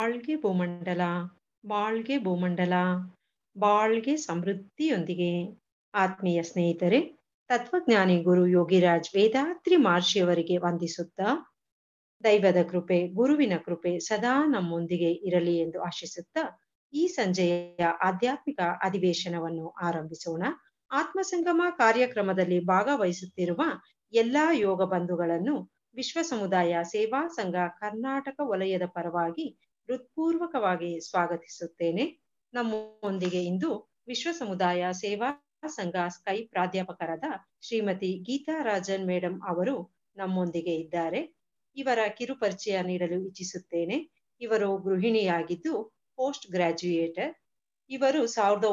ಬಾಳ್ಗೆ ಭೂಮಂಡಲ, ಬಾಳ್ಗೆ ಭೂಮಂಡಲ, ಬಾಳ್ಗೆ ಸಮೃದ್ಧಿಯೊಂದಿಗೆ. ಆತ್ಮೀಯ ಸ್ನೇಹಿತರೆ, ತತ್ವಜ್ಞಾನಿ ಗುರು ಯೋಗಿರಾಜ್ ವೇದಾದ್ರಿ ಮಹರ್ಷಿಯವರಿಗೆ ವಂದಿಸುತ್ತಾ, ದೈವದ ಕೃಪೆ, ಗುರುವಿನ ಕೃಪೆ ಸದಾ ನಮ್ಮೊಂದಿಗೆ ಇರಲಿ ಎಂದು ಆಶಿಸುತ್ತಾ, ಈ ಸಂಜೆಯ ಆಧ್ಯಾತ್ಮಿಕ ಅಧಿವೇಶನವನ್ನು ಆರಂಭಿಸೋಣ. ಆತ್ಮಸಂಗಮ ಕಾರ್ಯಕ್ರಮದಲ್ಲಿ ಭಾಗವಹಿಸುತ್ತಿರುವ ಎಲ್ಲಾ ಯೋಗ ಬಂಧುಗಳನ್ನು ವಿಶ್ವ ಸಮುದಾಯ ಸೇವಾ ಸಂಘ ಕರ್ನಾಟಕ ವಲಯದ ಪರವಾಗಿ ಹೃತ್ಪೂರ್ವಕವಾಗಿ ಸ್ವಾಗತಿಸುತ್ತೇನೆ. ನಮ್ಮೊಂದಿಗೆ ಇಂದು ವಿಶ್ವ ಸಮುದಾಯ ಸೇವಾ ಸಂಘ ಸ್ಕೈ ಪ್ರಾಧ್ಯಾಪಕರಾದ ಶ್ರೀಮತಿ ಗೀತಾ ರಾಜನ್ ಮೇಡಮ್ ಅವರು ನಮ್ಮೊಂದಿಗೆ ಇದ್ದಾರೆ. ಇವರ ಕಿರುಪರಿಚಯ ನೀಡಲು ಇಚ್ಛಿಸುತ್ತೇನೆ. ಇವರು ಗೃಹಿಣಿಯಾಗಿದ್ದು ಪೋಸ್ಟ್ ಗ್ರಾಜ್ಯುಯೇಟರ್. ಇವರು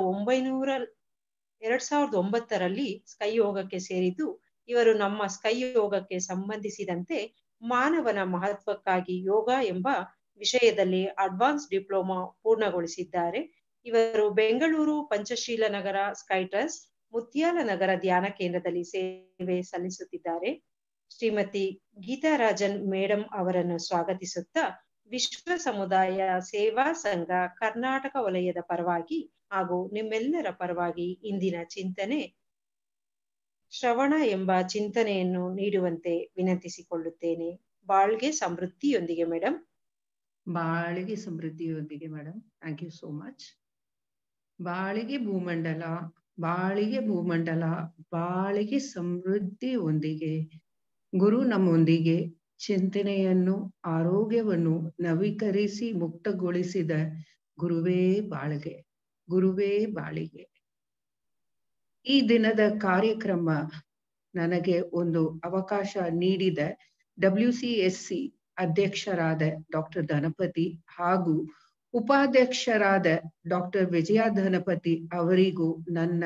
2009ರಲ್ಲಿ ಸ್ಕೈ ಯೋಗಕ್ಕೆ ಸೇರಿದ್ದು. ಇವರು ನಮ್ಮ ಸ್ಕೈ ಯೋಗಕ್ಕೆ ಸಂಬಂಧಿಸಿದಂತೆ ಮಾನವನ ಮಹತ್ವಕ್ಕಾಗಿ ಯೋಗ ಎಂಬ ವಿಷಯದಲ್ಲಿ ಅಡ್ವಾನ್ಸ್ ಡಿಪ್ಲೊಮಾ ಪೂರ್ಣಗೊಳಿಸಿದ್ದಾರೆ. ಇವರು ಬೆಂಗಳೂರು ಪಂಚಶೀಲ ನಗರ ಸ್ಕೈ ಟ್ರಸ್ಟ್ ಮುತ್ಯಾಲ ನಗರ ಧ್ಯಾನ ಕೇಂದ್ರದಲ್ಲಿ ಸೇವೆ ಸಲ್ಲಿಸುತ್ತಿದ್ದಾರೆ. ಶ್ರೀಮತಿ ಗೀತಾ ರಾಜನ್ ಮೇಡಮ್ ಅವರನ್ನು ಸ್ವಾಗತಿಸುತ್ತಾ, ವಿಶ್ವ ಸಮುದಾಯ ಸೇವಾ ಸಂಘ ಕರ್ನಾಟಕ ವಲಯದ ಪರವಾಗಿ ಹಾಗೂ ನಿಮ್ಮೆಲ್ಲರ ಪರವಾಗಿ ಇಂದಿನ ಚಿಂತನೆ ಶ್ರವಣ ಎಂಬ ಚಿಂತನೆಯನ್ನು ನೀಡುವಂತೆ ವಿನಂತಿಸಿಕೊಳ್ಳುತ್ತೇನೆ. ಬಾಳ್ಗೆ ಸಮೃದ್ಧಿಯೊಂದಿಗೆ ಮೇಡಮ್. ಬಾಳಿಗೆ ಸಮೃದ್ಧಿಯೊಂದಿಗೆ madam. Thank you so much. ಬಾಳಿಗೆ ಭೂಮಂಡಲ, ಬಾಳಿಗೆ ಭೂಮಂಡಲ, ಬಾಳಿಗೆ ಸಮೃದ್ಧಿಯೊಂದಿಗೆ. ಗುರು ನಮ್ಮೊಂದಿಗೆ ಚಿಂತನೆಯನ್ನು, ಆರೋಗ್ಯವನ್ನು ನವೀಕರಿಸಿ ಮುಕ್ತಗೊಳಿಸಿದ ಗುರುವೇ ಬಾಳಿಗೆ, ಗುರುವೇ ಬಾಳಿಗೆ. ಈ ದಿನದ ಕಾರ್ಯಕ್ರಮ ನನಗೆ ಒಂದು ಅವಕಾಶ ನೀಡಿದ WCSC ಅಧ್ಯಕ್ಷರಾದ ಡಾಕ್ಟರ್ ಧನಪತಿ ಹಾಗೂ ಉಪಾಧ್ಯಕ್ಷರಾದ ಡಾಕ್ಟರ್ ವಿಜಯ ಧನಪತಿ ಅವರಿಗೂ ನನ್ನ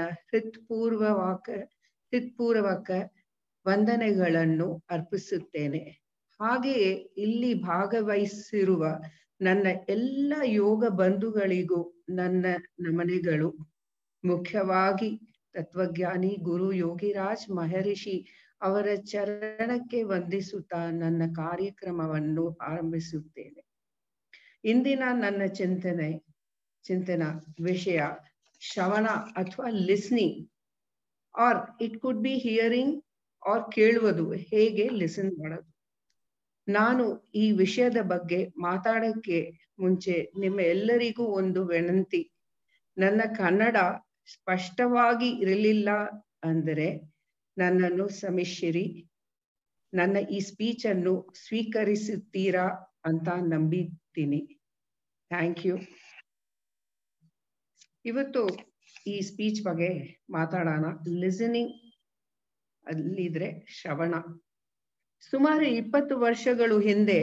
ಹೃತ್ಪೂರ್ವಕ ವಂದನೆಗಳನ್ನು ಅರ್ಪಿಸುತ್ತೇನೆ. ಹಾಗೆಯೇ ಇಲ್ಲಿ ಭಾಗವಹಿಸಿರುವ ನನ್ನ ಎಲ್ಲ ಯೋಗ ಬಂಧುಗಳಿಗೂ ನನ್ನ ನಮನೆಗಳು. ಮುಖ್ಯವಾಗಿ ತತ್ವಜ್ಞಾನಿ ಗುರು ಯೋಗಿರಾಜ್ ಮಹರ್ಷಿ ಅವರ ಚರಣಕ್ಕೆ ವಂದಿಸುತ್ತಾ ನನ್ನ ಕಾರ್ಯಕ್ರಮವನ್ನು ಆರಂಭಿಸುತ್ತೇನೆ. ಇಂದಿನ ನನ್ನ ಚಿಂತನ ವಿಷಯ ಶ್ರವಣ ಅಥವಾ listening, or it could be hearing, or ಕೇಳುವುದು, ಹೇಗೆ ಲಿಸನ್ ಮಾಡೋದು. ನಾನು ಈ ವಿಷಯದ ಬಗ್ಗೆ ಮಾತಾಡಕ್ಕೆ ಮುಂಚೆ ನಿಮ್ಮ ಎಲ್ಲರಿಗೂ ಒಂದು ವಿನಂತಿ. ನನ್ನ ಕನ್ನಡ ಸ್ಪಷ್ಟವಾಗಿ ಇರಲಿಲ್ಲ ಅಂದರೆ ನನ್ನನ್ನು ಕ್ಷಮಿಸಿರಿ. ನನ್ನ ಈ ಸ್ಪೀಚ್ ಅನ್ನು ಸ್ವೀಕರಿಸುತ್ತೀರಾ ಅಂತ ನಂಬಿದ್ದೀನಿ. Thank you. ಇವತ್ತು ಈ ಸ್ಪೀಚ್ ಬಗ್ಗೆ ಮಾತಾಡೋಣ. ಲಿಸನಿಂಗ್ ಅಲ್ಲಿದ್ರೆ ಶ್ರವಣ. ಸುಮಾರು 20 ವರ್ಷಗಳು ಹಿಂದೆ,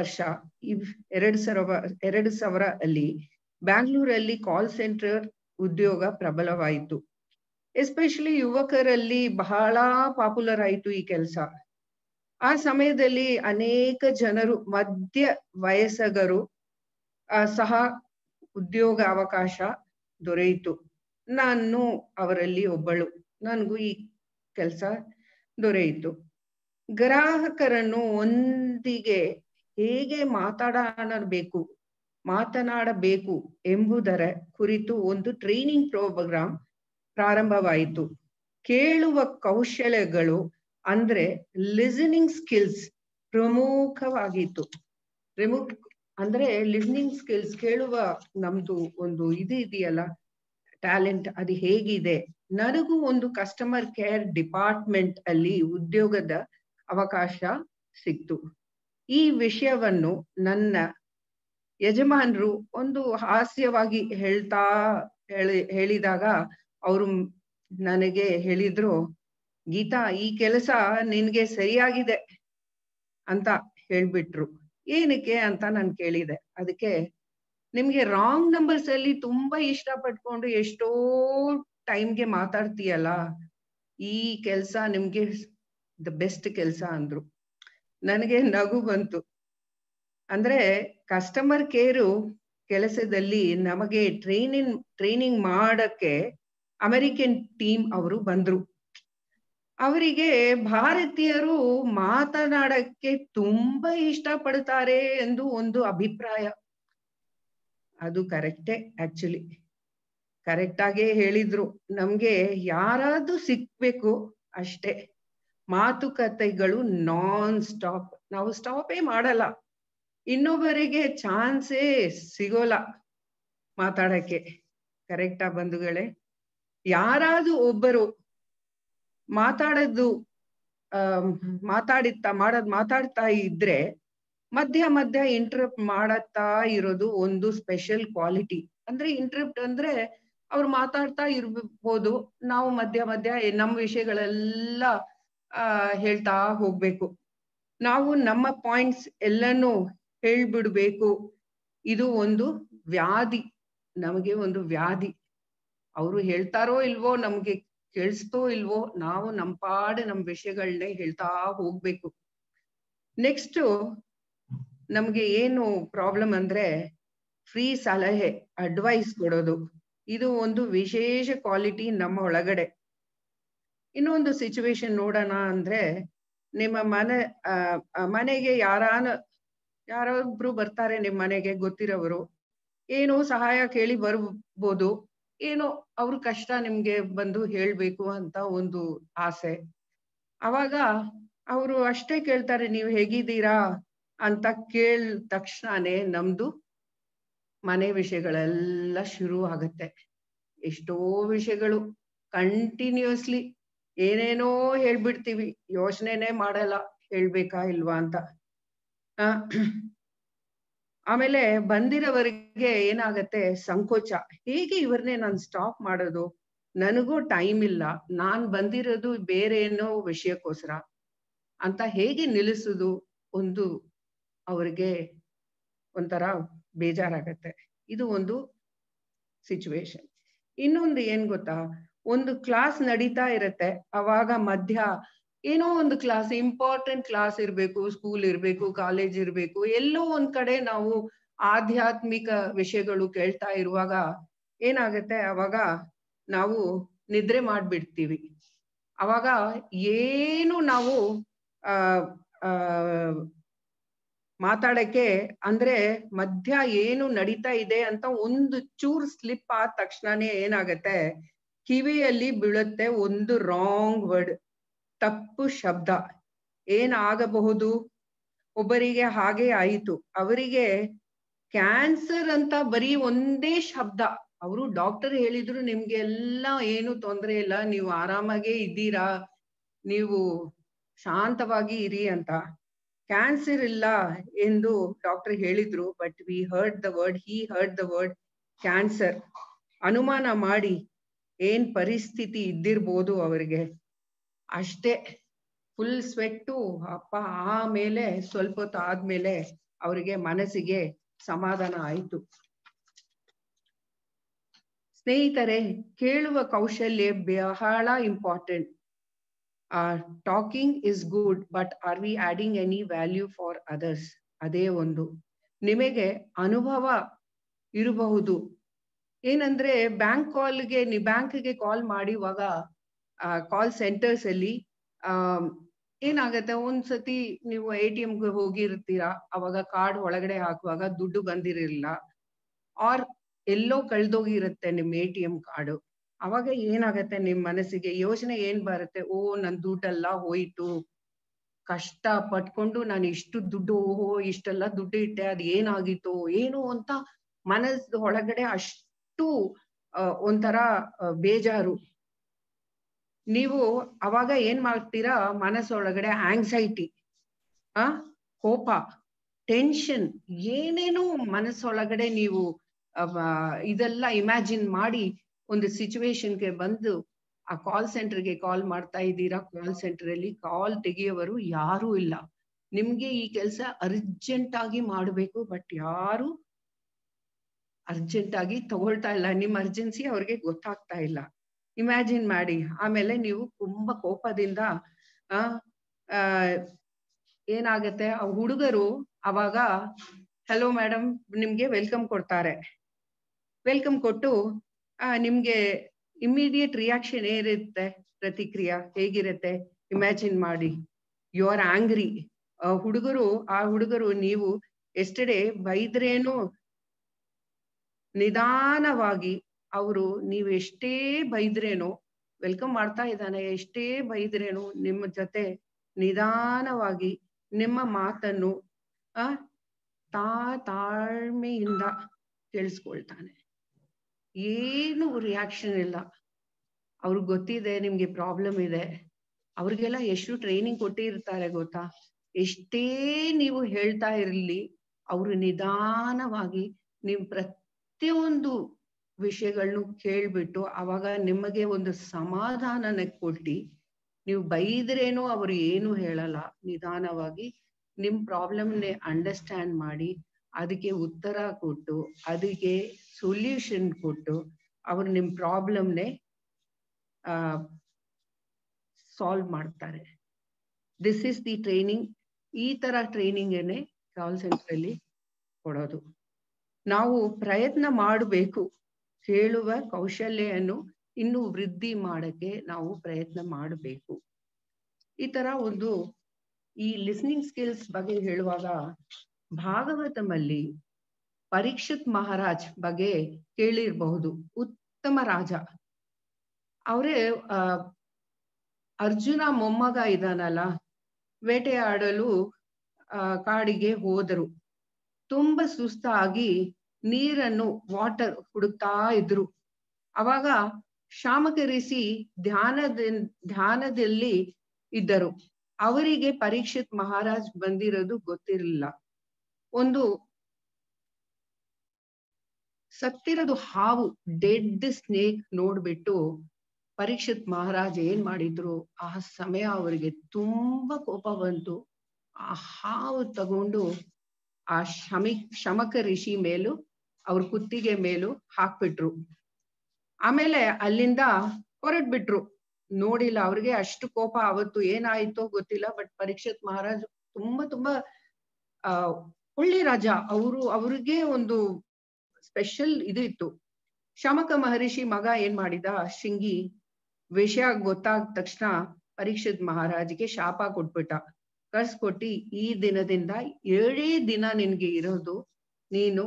2000 ಅಲ್ಲಿ ಬ್ಯಾಂಗ್ಳೂರಲ್ಲಿ ಕಾಲ್ ಸೆಂಟರ್ ಉದ್ಯೋಗ ಪ್ರಬಲವಾಯಿತು. ಎಸ್ಪೆಷಲಿ ಯುವಕರಲ್ಲಿ ಬಹಳ ಪಾಪ್ಯುಲರ್ ಆಯಿತು ಈ ಕೆಲಸ. ಆ ಸಮಯದಲ್ಲಿ ಅನೇಕ ಜನರು, ಮಧ್ಯ ವಯಸ್ಸಗರು ಸಹ ಉದ್ಯೋಗ ಅವಕಾಶ ದೊರೆಯಿತು. ನಾನು ಅವರಲ್ಲಿ ಒಬ್ಬಳು. ನನಗೂ ಈ ಕೆಲಸ ದೊರೆಯಿತು. ಗ್ರಾಹಕರನ್ನು ಒಂದಿಗೆ ಹೇಗೆ ಮಾತನಾಡಬೇಕು ಎಂಬುದರ ಕುರಿತು ಒಂದು ಟ್ರೈನಿಂಗ್ ಪ್ರೋಗ್ರಾಮ್ ಪ್ರಾರಂಭವಾಯಿತು. ಕೇಳುವ ಕೌಶಲ್ಯಗಳು ಅಂದ್ರೆ ಲಿಸನಿಂಗ್ ಸ್ಕಿಲ್ಸ್ ಪ್ರಮುಖವಾಗಿತ್ತು. ಅಂದ್ರೆ ಲಿಸನಿಂಗ್ ಸ್ಕಿಲ್ಸ್, ಕೇಳುವ ನಮ್ದು ಒಂದು ಇದೆಯಲ್ಲ ಟ್ಯಾಲೆಂಟ್, ಅದು ಹೇಗಿದೆ. ನನಗೂ ಒಂದು ಕಸ್ಟಮರ್ ಕೇರ್ ಡಿಪಾರ್ಟ್ಮೆಂಟ್ ಅಲ್ಲಿ ಉದ್ಯೋಗದ ಅವಕಾಶ ಸಿಕ್ತು. ಈ ವಿಷಯವನ್ನು ನನ್ನ ಯಜಮಾನರು ಒಂದು ಹಾಸ್ಯವಾಗಿ ಹೇಳಿದಾಗ ಅವರು ನನಗೆ ಹೇಳಿದ್ರು, ಗೀತಾ, ಈ ಕೆಲಸ ನಿನ್ಗೆ ಸರಿಯಾಗಿದೆ ಅಂತ ಹೇಳ್ಬಿಟ್ರು. ಏನಕ್ಕೆ ಅಂತ ನಾನು ಕೇಳಿದೆ. ಅದಕ್ಕೆ, ನಿಮ್ಗೆ ರಾಂಗ್ ನಂಬರ್ಸ್ ಅಲ್ಲಿ ತುಂಬಾ ಇಷ್ಟಪಟ್ಕೊಂಡು ಎಷ್ಟೋ ಟೈಮ್ಗೆ ಮಾತಾಡ್ತೀಯಲ್ಲ, ಈ ಕೆಲಸ ನಿಮ್ಗೆ ದ ಬೆಸ್ಟ್ ಕೆಲಸ ಅಂದ್ರು. ನನಗೆ ನಗು ಬಂತು. ಅಂದ್ರೆ ಕಸ್ಟಮರ್ ಕೇರು ಕೆಲಸದಲ್ಲಿ ನಮಗೆ ಟ್ರೈನಿಂಗ್ ಮಾಡಕ್ಕೆ ಅಮೆರಿಕನ್ ಟೀಮ್ ಅವರು ಬಂದ್ರು. ಅವರಿಗೆ ಭಾರತೀಯರು ಮಾತನಾಡಕ್ಕೆ ತುಂಬಾ ಇಷ್ಟಪಡ್ತಾರೆ ಎಂದು ಒಂದು ಅಭಿಪ್ರಾಯ. ಅದು ಕರೆಕ್ಟೇ. ಆಕ್ಚುಲಿ ಕರೆಕ್ಟ್ ಆಗೇ ಹೇಳಿದ್ರು. ನಮ್ಗೆ ಯಾರಾದ್ರೂ ಸಿಕ್ಬೇಕು ಅಷ್ಟೇ. ಮಾತುಕತೆಗಳು ನಾನ್ ಸ್ಟಾಪ್. ನಾವು ಸ್ಟಾಪೇ ಮಾಡಲ್ಲ. ಇನ್ನೊಬ್ಬರಿಗೆ ಚಾನ್ಸೇ ಸಿಗೋಲ್ಲ ಮಾತಾಡಕ್ಕೆ. ಕರೆಕ್ಟಾ ಬಂಧುಗಳೇ? ಯಾರಾದ್ರೂ ಒಬ್ಬರು ಮಾತಾಡೋದು ಮಾತಾಡ್ತಾ ಇದ್ರೆ ಮಧ್ಯ ಮಧ್ಯ ಇಂಟರಪ್ಟ್ ಮಾಡತ್ತಾ ಇರೋದು ಒಂದು ಸ್ಪೆಷಲ್ ಕ್ವಾಲಿಟಿ. ಅಂದ್ರೆ ಇಂಟರಪ್ಟ್ ಅಂದ್ರೆ ಅವ್ರು ಮಾತಾಡ್ತಾ ಇರ್ಬೋದು, ನಾವು ಮಧ್ಯ ಮಧ್ಯ ನಮ್ಮ ವಿಷಯಗಳೆಲ್ಲ ಹೇಳ್ತಾ ಹೋಗ್ಬೇಕು. ನಾವು ನಮ್ಮ ಪಾಯಿಂಟ್ಸ್ ಎಲ್ಲನೂ ಹೇಳ್ಬಿಡ್ಬೇಕು. ಇದು ಒಂದು ವ್ಯಾಧಿ, ನಮಗೆ ಒಂದು ವ್ಯಾಧಿ. ಅವರು ಹೇಳ್ತಾರೋ ಇಲ್ವೋ, ನಮ್ಗೆ ಕೇಳಿಸ್ತೋ ಇಲ್ವೋ, ನಾವು ನಮ್ಮ ಪಾಡು ನಮ್ಮ ವಿಷಯಗಳನ್ನೇ ಹೇಳ್ತಾ ಹೋಗ್ಬೇಕು. ನೆಕ್ಸ್ಟ್ ನಮ್ಗೆ ಏನು ಪ್ರಾಬ್ಲಮ್ ಅಂದ್ರೆ ಫ್ರೀ ಸಲಹೆ, ಅಡ್ವೈಸ್ ಕೊಡೋದು. ಇದು ಒಂದು ವಿಶೇಷ ಕ್ವಾಲಿಟಿ ನಮ್ಮ ಒಳಗಡೆ. ಇನ್ನೊಂದು ಸಿಚುವೇಶನ್ ನೋಡೋಣ ಅಂದ್ರೆ, ನಿಮ್ಮ ಮನೆಗೆ ಯಾರೊಬ್ರು ಬರ್ತಾರೆ ನಿಮ್ ಮನೆಗೆ, ಗೊತ್ತಿರೋರು. ಏನೋ ಸಹಾಯ ಕೇಳಿ ಬರ್ಬೋದು, ಏನೋ ಅವ್ರ ಕಷ್ಟ ನಿಮ್ಗೆ ಬಂದು ಹೇಳ್ಬೇಕು ಅಂತ ಒಂದು ಆಸೆ. ಅವಾಗ ಅವರು ಅಷ್ಟೇ ಕೇಳ್ತಾರೆ, ನೀವು ಹೇಗಿದ್ದೀರಾ ಅಂತ ಕೇಳಿದ ತಕ್ಷಣನೇ ನಮ್ದು ಮನೆ ವಿಷಯಗಳೆಲ್ಲ ಶುರು ಆಗತ್ತೆ. ಎಷ್ಟೋ ವಿಷಯಗಳು ಕಂಟಿನ್ಯೂಸ್ಲಿ ಏನೇನೋ ಹೇಳ್ಬಿಡ್ತೀವಿ, ಯೋಚನೆನೇ ಮಾಡಲ್ಲ ಹೇಳ್ಬೇಕಾ ಇಲ್ವಾ ಅಂತ. ಆಮೇಲೆ ಬಂದಿರೋವರಿಗೆ ಏನಾಗತ್ತೆ, ಸಂಕೋಚ. ಹೇಗೆ ಇವ್ರನ್ನೇ ನಾನು ಸ್ಟಾಪ್ ಮಾಡೋದು, ನನಗೂ ಟೈಮ್ ಇಲ್ಲ, ನಾನ್ ಬಂದಿರೋದು ಬೇರೆ ಏನೋ ವಿಷಯಕ್ಕೋಸ್ಕರ ಅಂತ ಹೇಗೆ ನಿಲ್ಲಿಸೋದು, ಒಂದು ಅವ್ರಿಗೆ ಒಂಥರ ಬೇಜಾರಾಗತ್ತೆ. ಇದು ಒಂದು ಸಿಚುವೇಶನ್. ಇನ್ನೊಂದು ಏನ್ ಗೊತ್ತಾ, ಒಂದು ಕ್ಲಾಸ್ ನಡೀತಾ ಇರತ್ತೆ, ಅವಾಗ ಮಧ್ಯ ಏನೋ ಒಂದು ಕ್ಲಾಸ್, ಇಂಪಾರ್ಟೆಂಟ್ ಕ್ಲಾಸ್ ಇರ್ಬೇಕು, ಸ್ಕೂಲ್ ಇರ್ಬೇಕು, ಕಾಲೇಜ್ ಇರ್ಬೇಕು, ಎಲ್ಲೋ ಒಂದ್ ಕಡೆ ನಾವು ಆಧ್ಯಾತ್ಮಿಕ ವಿಷಯಗಳು ಕೇಳ್ತಾ ಇರುವಾಗ ಏನಾಗತ್ತೆ, ಅವಾಗ ನಾವು ನಿದ್ರೆ ಮಾಡ್ಬಿಡ್ತೀವಿ. ಅವಾಗ ಏನು ನಾವು ಮಾತಾಡಕ್ಕೆ ಅಂದ್ರೆ ಮಧ್ಯ ಏನು ನಡೀತಾ ಇದೆ ಅಂತ ಒಂದು ಚೂರ್ ಸ್ಲಿಪ್ ಆದ ತಕ್ಷಣನೇ ಏನಾಗತ್ತೆ, ಕಿವಿಯಲ್ಲಿ ಬೀಳುತ್ತೆ ಒಂದು ರಾಂಗ್ ವರ್ಡ್, ತಪ್ಪು ಶಬ್ದ. ಏನಾಗಬಹುದು, ಒಬ್ಬರಿಗೆ ಹಾಗೆ ಆಯಿತು, ಅವರಿಗೆ ಕ್ಯಾನ್ಸರ್ ಅಂತ ಬರೀ ಒಂದೇ ಶಬ್ದ. ಅವರು ಡಾಕ್ಟರ್ ಹೇಳಿದ್ರು ನಿಮ್ಗೆ ಎಲ್ಲ ಏನು ತೊಂದರೆ ಇಲ್ಲ, ನೀವು ಆರಾಮಾಗೇ ಇದ್ದೀರಾ, ನೀವು ಶಾಂತವಾಗಿ ಇರಿ ಅಂತ. ಕ್ಯಾನ್ಸರ್ ಇಲ್ಲ ಎಂದು ಡಾಕ್ಟರ್ ಹೇಳಿದ್ರು, but he heard the word cancer. ಅನುಮಾನ ಮಾಡಿ ಏನ್ ಪರಿಸ್ಥಿತಿ ಇದ್ದಿರ್ಬೋದು ಅವರಿಗೆ. ಅಷ್ಟೇ, ಫುಲ್ ಸ್ವೆಟ್ಟು ಅಪ್ಪ. ಆಮೇಲೆ ಸ್ವಲ್ಪ ಹೊತ್ತು ಆದ್ಮೇಲೆ ಅವರಿಗೆ ಮನಸ್ಸಿಗೆ ಸಮಾಧಾನ ಆಯ್ತು. ಸ್ನೇಹಿತರೆ, ಕೇಳುವ ಕೌಶಲ್ಯ ಬಹಳ important. Talking is good, but are we adding any value for others? ಅದೇ ಒಂದು. ನಿಮಗೆ ಅನುಭವ ಇರಬಹುದು, ಏನಂದ್ರೆ ಬ್ಯಾಂಕ್ಗೆ ಕಾಲ್ ಮಾಡಿವಾಗ ಕಾಲ್ ಸೆಂಟರ್ಸ್ ಅಲ್ಲಿ ಏನಾಗತ್ತೆ, ಒಂದ್ಸತಿ ನೀವು ATMಗೆ ಹೋಗಿರ್ತೀರಾ, ಅವಾಗ ಕಾರ್ಡ್ ಒಳಗಡೆ ಹಾಕುವಾಗ ದುಡ್ಡು ಬಂದಿರಲಿಲ್ಲ, ಆರ್ ಎಲ್ಲೋ ಕಳ್ದೋಗಿರುತ್ತೆ ನಿಮ್ ATM ಕಾರ್ಡು. ಅವಾಗ ಏನಾಗತ್ತೆ, ನಿಮ್ ಮನಸ್ಸಿಗೆ ಯೋಚನೆ ಏನ್ ಬರುತ್ತೆ, ಓ ನನ್ ದುಡ್ಡೆಲ್ಲ ಹೋಯ್ತು, ಕಷ್ಟ ಪಟ್ಕೊಂಡು ನಾನು ಇಷ್ಟು ದುಡ್ಡು, ಇಷ್ಟೆಲ್ಲ ದುಡ್ಡು ಇಟ್ಟೆ, ಅದ್ ಏನಾಗಿತ್ತು ಏನು ಅಂತ ಮನಸ್ಸು ಒಳಗಡೆ ಅಷ್ಟು ಒಂಥರ ಬೇಜಾರು. ನೀವು ಅವಾಗ ಏನ್ ಮಾಡ್ತೀರಾ, ಮನಸ್ಸೊಳಗಡೆ ಆಂಗ್ಸೈಟಿ, ಕೋಪ, ಟೆನ್ಷನ್, ಏನೇನೋ ಮನಸ್ಸೊಳಗಡೆ ನೀವು ಇದೆಲ್ಲ ಇಮ್ಯಾಜಿನ್ ಮಾಡಿ ಒಂದು ಸಿಚುವೇಶನ್ಗೆ ಬಂದು ಆ ಕಾಲ್ ಸೆಂಟರ್ಗೆ ಕಾಲ್ ಮಾಡ್ತಾ ಇದ್ದೀರಾ. ಕಾಲ್ ಸೆಂಟರ್ ಅಲ್ಲಿ ಕಾಲ್ ತೆಗೆಯೋವರು ಯಾರೂ ಇಲ್ಲ. ನಿಮ್ಗೆ ಈ ಕೆಲಸ ಅರ್ಜೆಂಟ್ ಆಗಿ ಮಾಡ್ಬೇಕು, ಬಟ್ ಯಾರು ಅರ್ಜೆಂಟ್ ಆಗಿ ತಗೊಳ್ತಾ ಇಲ್ಲ. ನಿಮ್ ಅರ್ಜೆನ್ಸಿ ಅವ್ರಿಗೆ ಗೊತ್ತಾಗ್ತಾ ಇಲ್ಲ. ಇಮ್ಯಾಜಿನ್ ಮಾಡಿ. ಆಮೇಲೆ ನೀವು ತುಂಬಾ ಕೋಪದಿಂದ ಏನಾಗತ್ತೆ, ಆ ಹುಡುಗರು ಅವಾಗ ಹಲೋ ಮೇಡಮ್ ನಿಮ್ಗೆ ವೆಲ್ಕಮ್ ಕೊಡ್ತಾರೆ. ವೆಲ್ಕಮ್ ಕೊಟ್ಟು ನಿಮ್ಗೆ ಇಮಿಡಿಯೇಟ್ ರಿಯಾಕ್ಷನ್ ಏನಿರುತ್ತೆ, ಪ್ರತಿಕ್ರಿಯೆ ಹೇಗಿರುತ್ತೆ ಇಮ್ಯಾಜಿನ್ ಮಾಡಿ. You are angry. ಆ ಹುಡುಗರು ನೀವು ಎಸ್ಟರ್ಡೇ ಬೈದ್ರೇನು ನಿಧಾನವಾಗಿ ಅವರು ನೀವೆಷ್ಟೇ ಬೈದ್ರೇನೋ ವೆಲ್ಕಮ್ ಮಾಡ್ತಾ ಇದ್ದಾನೆ, ಎಷ್ಟೇ ಬೈದ್ರೇನು ನಿಮ್ಮ ಜೊತೆ ನಿಧಾನವಾಗಿ ನಿಮ್ಮ ಮಾತನ್ನು ತಾಳ್ಮೆಯಿಂದ ಕೇಳಿಸ್ಕೊಳ್ತಾನೆ. ಏನು ರಿಯಾಕ್ಷನ್ ಇಲ್ಲ. ಅವ್ರಿಗೆ ಗೊತ್ತಿದೆ ನಿಮ್ಗೆ ಪ್ರಾಬ್ಲಮ್ ಇದೆ. ಅವ್ರಿಗೆಲ್ಲ ಎಷ್ಟು ಟ್ರೈನಿಂಗ್ ಕೊಟ್ಟಿರ್ತಾರೆ ಗೊತ್ತಾ. ಎಷ್ಟೇ ನೀವು ಹೇಳ್ತಾ ಇರಲಿ ಅವರು ನಿಧಾನವಾಗಿ ನಿಮ್ ಪ್ರತಿಯೊಂದು ವಿಷಯಗಳನ್ನು ಕೇಳ್ಬಿಟ್ಟು ಅವಾಗ ನಿಮಗೆ ಒಂದು ಸಮಾಧಾನನ ಕೊಟ್ಟು, ನೀವು ಬೈದ್ರೇನೋ ಅವ್ರು ಏನು ಹೇಳಲ್ಲ, ನಿಧಾನವಾಗಿ ನಿಮ್ ಪ್ರಾಬ್ಲಮ್ನೇ ಅಂಡರ್ಸ್ಟ್ಯಾಂಡ್ ಮಾಡಿ ಅದಕ್ಕೆ ಉತ್ತರ ಕೊಟ್ಟು ಅದಕ್ಕೆ ಸೊಲ್ಯೂಷನ್ ಕೊಟ್ಟು ಅವ್ರು ನಿಮ್ ಪ್ರಾಬ್ಲಮ್ನೇ ಸಾಲ್ವ್ ಮಾಡ್ತಾರೆ. This is the training. ಈ ತರ ಟ್ರೈನಿಂಗ್ ಏನೇ ಕಾಲ್ ಸೆಂಟರ್ ಅಲ್ಲಿ ಕೊಡೋದು. ನಾವು ಪ್ರಯತ್ನ ಮಾಡಬೇಕು, ಕೇಳುವ ಕೌಶಲ್ಯವನ್ನು ಇನ್ನೂ ವೃದ್ಧಿ ಮಾಡಕ್ಕೆ ನಾವು ಪ್ರಯತ್ನ ಮಾಡಬೇಕು. ಈ ತರ ಒಂದು ಈ ಲಿಸ್ನಿಂಗ್ ಸ್ಕಿಲ್ಸ್ ಬಗ್ಗೆ ಹೇಳುವಾಗ ಭಾಗವತಮಲ್ಲಿ ಪರೀಕ್ಷಿತ್ ಮಹಾರಾಜ್ ಬಗ್ಗೆ ಕೇಳಿರಬಹುದು. ಉತ್ತಮ ರಾಜ. ಅವರೇ ಅರ್ಜುನ ಮೊಮ್ಮಗ ಇದಾನಲ್ಲ, ಬೇಟೆಯಾಡಲು ಕಾಡಿಗೆ ಹೋದರು. ತುಂಬಾ ಸುಸ್ತಾಗಿ ನೀರನ್ನು ವಾಟರ್ ಹುಡುಕ್ತಾ ಇದ್ರು. ಅವಾಗ ಶಾಮಕ ಋಷಿ ಧ್ಯಾನದಲ್ಲಿ ಇದ್ದರು. ಅವರಿಗೆ ಪರೀಕ್ಷಿತ್ ಮಹಾರಾಜ್ ಬಂದಿರೋದು ಗೊತ್ತಿರಲಿಲ್ಲ. ಒಂದು ಸತ್ತಿರೋದು ಹಾವು, ಡೆಡ್ ಸ್ನೇಕ್ ನೋಡ್ಬಿಟ್ಟು ಪರೀಕ್ಷಿತ್ ಮಹಾರಾಜ್ ಏನ್ ಮಾಡಿದ್ರು, ಆ ಸಮಯ ಅವರಿಗೆ ತುಂಬಾ ಕೋಪ ಬಂತು. ಆ ಹಾವು ತಗೊಂಡು ಆ ಶಮಕ ಋಷಿ ಮೇಲೂ ಅವ್ರ ಕುತ್ತಿಗೆ ಮೇಲೂ ಹಾಕ್ಬಿಟ್ರು. ಆಮೇಲೆ ಅಲ್ಲಿಂದ ಹೊರಟ್ಬಿಟ್ರು. ನೋಡಿಲ್ಲ, ಅವ್ರಿಗೆ ಅಷ್ಟು ಕೋಪ. ಅವತ್ತು ಏನಾಯ್ತೋ ಗೊತ್ತಿಲ್ಲ, ಬಟ್ ಪರೀಕ್ಷಿತ್ ಮಹಾರಾಜ್ ತುಂಬಾ ಒಳ್ಳೆ ರಾಜ. ಅವ್ರಿಗೆ ಒಂದು ಸ್ಪೆಷಲ್ ಇದು ಇತ್ತು. ಶಮಕ ಮಹರ್ಷಿ ಮಗ ಏನ್ ಮಾಡಿದ, ಶೃಂಗಿ ವಿಷಯ ಗೊತ್ತಾದ ತಕ್ಷಣ ಪರೀಕ್ಷಿತ್ ಮಹಾರಾಜ್ಗೆ ಶಾಪ ಕೊಟ್ಬಿಟ್ಟ. ಕಳ್ಸ್ಕೊಟ್ಟಿ, ಈ ದಿನದಿಂದ 7 ದಿನ ನಿನ್ಗೆ ಇರೋದು, ನೀನು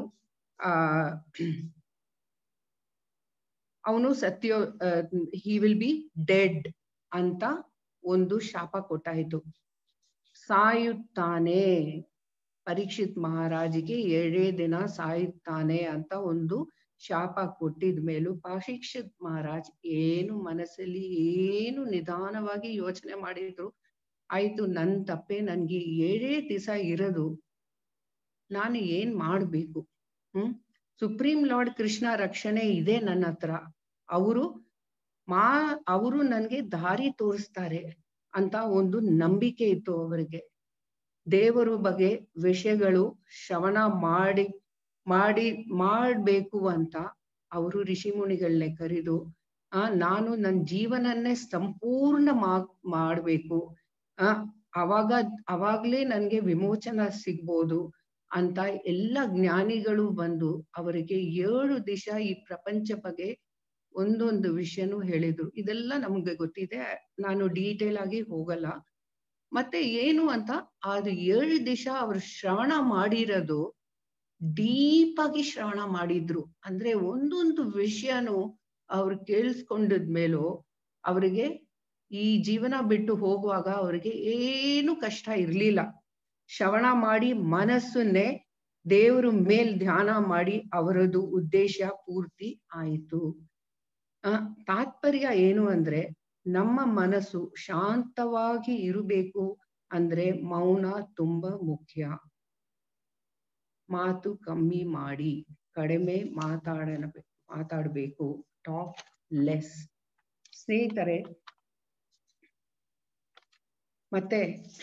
ಅವನು ಹಿ ವಿಲ್ ಬಿ ಡೆಡ್ ಅಂತ ಒಂದು ಶಾಪ ಕೊಟ್ಟಾಯ್ತು. ಸಾಯುತ್ತಾನೆ ಪರೀಕ್ಷಿತ್ ಮಹಾರಾಜಿಗೆ, 7 ದಿನ ಸಾಯುತ್ತಾನೆ ಅಂತ ಒಂದು ಶಾಪ ಕೊಟ್ಟಿದ ಮೇಲೂ ಪರೀಕ್ಷಿತ್ ಮಹಾರಾಜ್ ಏನು ಮನಸ್ಸಲ್ಲಿ ಏನು ನಿಧಾನವಾಗಿ ಯೋಚನೆ ಮಾಡಿದ್ರು. ಆಯ್ತು, ನನ್ ತಪ್ಪೆ, ನನ್ಗೆ 7 ದಿವಸ ಇರೋದು, ನಾನು ಏನ್ ಮಾಡ್ಬೇಕು? ಸುಪ್ರೀಂ ಲಾರ್ಡ್ ಕೃಷ್ಣ ರಕ್ಷಣೆ ಇದೆ ನನ್ನ ಹತ್ರ. ಅವರು ನನ್ಗೆ ದಾರಿ ತೋರಿಸ್ತಾರೆ ಅಂತ ಒಂದು ನಂಬಿಕೆ ಇತ್ತು ಅವರಿಗೆ. ದೇವರು ಬಗ್ಗೆ ವಿಷಯಗಳು ಶ್ರವಣ ಮಾಡ್ಬೇಕು ಅಂತ ಅವರು ಋಷಿ ಮುನಿಗಳನ್ನೇ ಕರೆದು, ನಾನು ನನ್ನ ಜೀವನನ್ನೇ ಸಂಪೂರ್ಣ ಮಾಡ್ಬೇಕು, ಅವಾಗ್ಲೇ ನನ್ಗೆ ವಿಮೋಚನ ಸಿಗ್ಬೋದು ಅಂತ ಎಲ್ಲ ಜ್ಞಾನಿಗಳು ಬಂದು ಅವರಿಗೆ 7 ದಿವಸ ಈ ಪ್ರಪಂಚ ಬಗ್ಗೆ ಒಂದೊಂದು ವಿಷಯನೂ ಹೇಳಿದ್ರು. ಇದೆಲ್ಲ ನಮ್ಗೆ ಗೊತ್ತಿದೆ, ನಾನು ಡೀಟೇಲ್ ಆಗಿ ಹೋಗಲ್ಲ. ಮತ್ತೆ ಏನು ಅಂತ, ಅದು 7 ದಿವಸ ಅವರು ಶ್ರವಣ ಮಾಡಿರೋದು, ಡೀಪ್ ಆಗಿ ಶ್ರವಣ ಮಾಡಿದ್ರು. ಅಂದ್ರೆ ಒಂದೊಂದು ವಿಷಯನೂ ಅವ್ರು ಕೇಳಿಸ್ಕೊಂಡಿದ್ಮೇಲೂ ಅವರಿಗೆ ಈ ಜೀವನ ಬಿಟ್ಟು ಹೋಗುವಾಗ ಅವರಿಗೆ ಏನು ಕಷ್ಟ ಇರ್ಲಿಲ್ಲ. ಶ್ರವಣ ಮಾಡಿ ಮನಸ್ಸನ್ನೇ ದೇವರು ಮೇಲ್ ಧ್ಯಾನ ಮಾಡಿ ಅವರದು ಉದ್ದೇಶ ಪೂರ್ತಿ ಆಯಿತು. ತಾತ್ಪರ್ಯ ಏನು ಅಂದ್ರೆ, ನಮ್ಮ ಮನಸ್ಸು ಶಾಂತವಾಗಿ ಇರಬೇಕು ಅಂದ್ರೆ ಮೌನ ತುಂಬಾ ಮುಖ್ಯ. ಮಾತು ಕಮ್ಮಿ ಮಾಡಿ ಕಡಿಮೆ ಮಾತಾಡಬೇಕು. Talk less. ಸ್ನೇಹಿತರೆ, ಮತ್ತೆ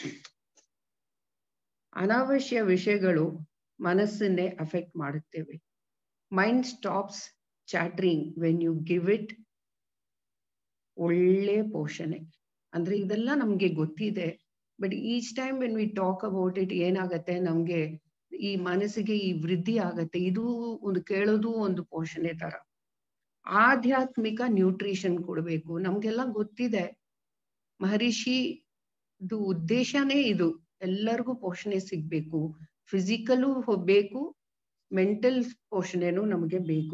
ಅನಾವಶ್ಯ ವಿಷಯಗಳು ಮನಸ್ಸನ್ನೇ ಅಫೆಕ್ಟ್ ಮಾಡುತ್ತೇವೆ. Mind stops chattering when you give it ಒಳ್ಳೆ ಪೋಷಣೆ. ಅಂದ್ರೆ ಇದೆಲ್ಲ ನಮ್ಗೆ ಗೊತ್ತಿದೆ, but each time when we talk about it ಏನಾಗತ್ತೆ, ನಮ್ಗೆ ಈ ಮನಸ್ಸಿಗೆ ಈ ವೃದ್ಧಿ ಆಗತ್ತೆ. ಇದು ಒಂದು ಕೇಳೋದು ಒಂದು ಪೋಷಣೆ ತರ. ಆಧ್ಯಾತ್ಮಿಕ ನ್ಯೂಟ್ರಿಷನ್ ಕೊಡ್ಬೇಕು. ನಮ್ಗೆಲ್ಲ ಗೊತ್ತಿದೆ, ಮಹರ್ಷಿದು ಉದ್ದೇಶನೇ ಇದು, ಎಲ್ಲರಿಗೂ ಪೋಷಣೆ ಸಿಗ್ಬೇಕು. ಫಿಸಿಕಲು ಬೇಕು, ಮೆಂಟಲ್ ಪೋರ್ಷನ್ ಏನು ನಮಗೆ ಬೇಕು.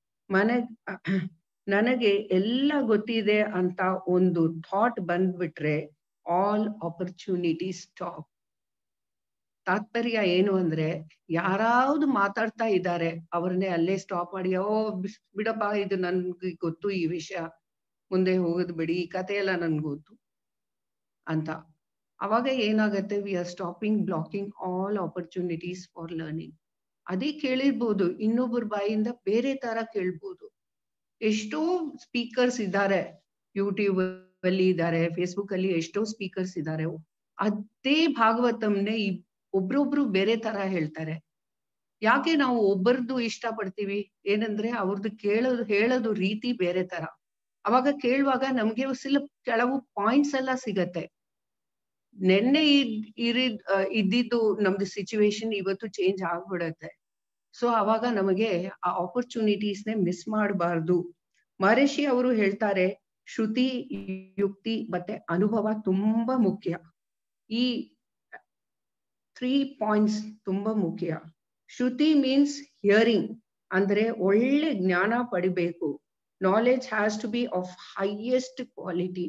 ನನಗೆ ಎಲ್ಲ ಗೊತ್ತಿದೆ ಅಂತ ಒಂದು ಥಾಟ್ ಬಂದ್ಬಿಟ್ರೆ ಆಲ್ ಆಪರ್ಚುನಿಟಿ ಸ್ಟಾಪ್. ತಾತ್ಪರ್ಯ ಏನು ಅಂದ್ರೆ, ಯಾರಾவது ಮಾತಾಡ್ತಾ ಇದ್ದಾರೆ ಅವ್ರನ್ನೇ ಅಲ್ಲೇ ಸ್ಟಾಪ್ ಮಾಡಿ, ಬಿಡಪ್ಪ ಇದು ನನ್ಗೆ ಗೊತ್ತು, ಈ ವಿಷಯ ಮುಂದೆ ಹೋಗೋದು ಬಿಡಿ, ಈ ಕಥೆ ಎಲ್ಲ ನನ್ಗೆ ಗೊತ್ತು ಅಂತ. ಅವಾಗ ಏನಾಗತ್ತೆ, we are stopping, blocking all opportunities for learning. ಅದೇ ಕೇಳಿರ್ಬೋದು, ಇನ್ನೊಬ್ಬರ ಬಾಯಿಂದ ಬೇರೆ ತರ ಕೇಳ್ಬೋದು. ಎಷ್ಟೋ ಸ್ಪೀಕರ್ಸ್ ಇದ್ದಾರೆ, ಯೂಟ್ಯೂಬ್ ಅಲ್ಲಿ ಇದ್ದಾರೆ, ಫೇಸ್ಬುಕ್ ಅಲ್ಲಿ ಎಷ್ಟೋ ಸ್ಪೀಕರ್ಸ್ ಇದ್ದಾರೆ. ಅದೇ ಭಾಗವತಂನೇ ಒಬ್ರೊಬ್ರು ಬೇರೆ ತರ ಹೇಳ್ತಾರೆ. ಯಾಕೆ ನಾವು ಒಬ್ಬರದು ಇಷ್ಟ ಪಡ್ತೀವಿ? ಏನಂದ್ರೆ ಅವ್ರದ್ದು ಹೇಳೋದು ರೀತಿ ಬೇರೆ ತರ. ಅವಾಗ ಕೇಳುವಾಗ ನಮ್ಗೆ ಕೆಲವು ಪಾಯಿಂಟ್ಸ್ ಎಲ್ಲ ಸಿಗತ್ತೆ. ನೆನ್ನೆ ಇದ್ದಿದ್ದು ನಮ್ದು ಸಿಚುವೇಶನ್ ಇವತ್ತು ಚೇಂಜ್ ಆಗ್ಬಿಡತ್ತೆ. ಸೊ ಅವಾಗ ನಮಗೆ ಆ ಆಪರ್ಚುನಿಟೀಸ್ನೇ ಮಿಸ್ ಮಾಡಬಾರ್ದು. ಮಹರ್ಷಿ ಅವರು ಹೇಳ್ತಾರೆ, ಶ್ರುತಿ, ಯುಕ್ತಿ ಮತ್ತೆ ಅನುಭವ ತುಂಬಾ ಮುಖ್ಯ. ಈ 3 ಪಾಯಿಂಟ್ಸ್ ತುಂಬಾ ಮುಖ್ಯ. ಶ್ರುತಿ ಮೀನ್ಸ್ ಹಿಯರಿಂಗ್, ಅಂದ್ರೆ ಒಳ್ಳೆ ಜ್ಞಾನ ಪಡಿಬೇಕು. Knowledge has to be of highest quality.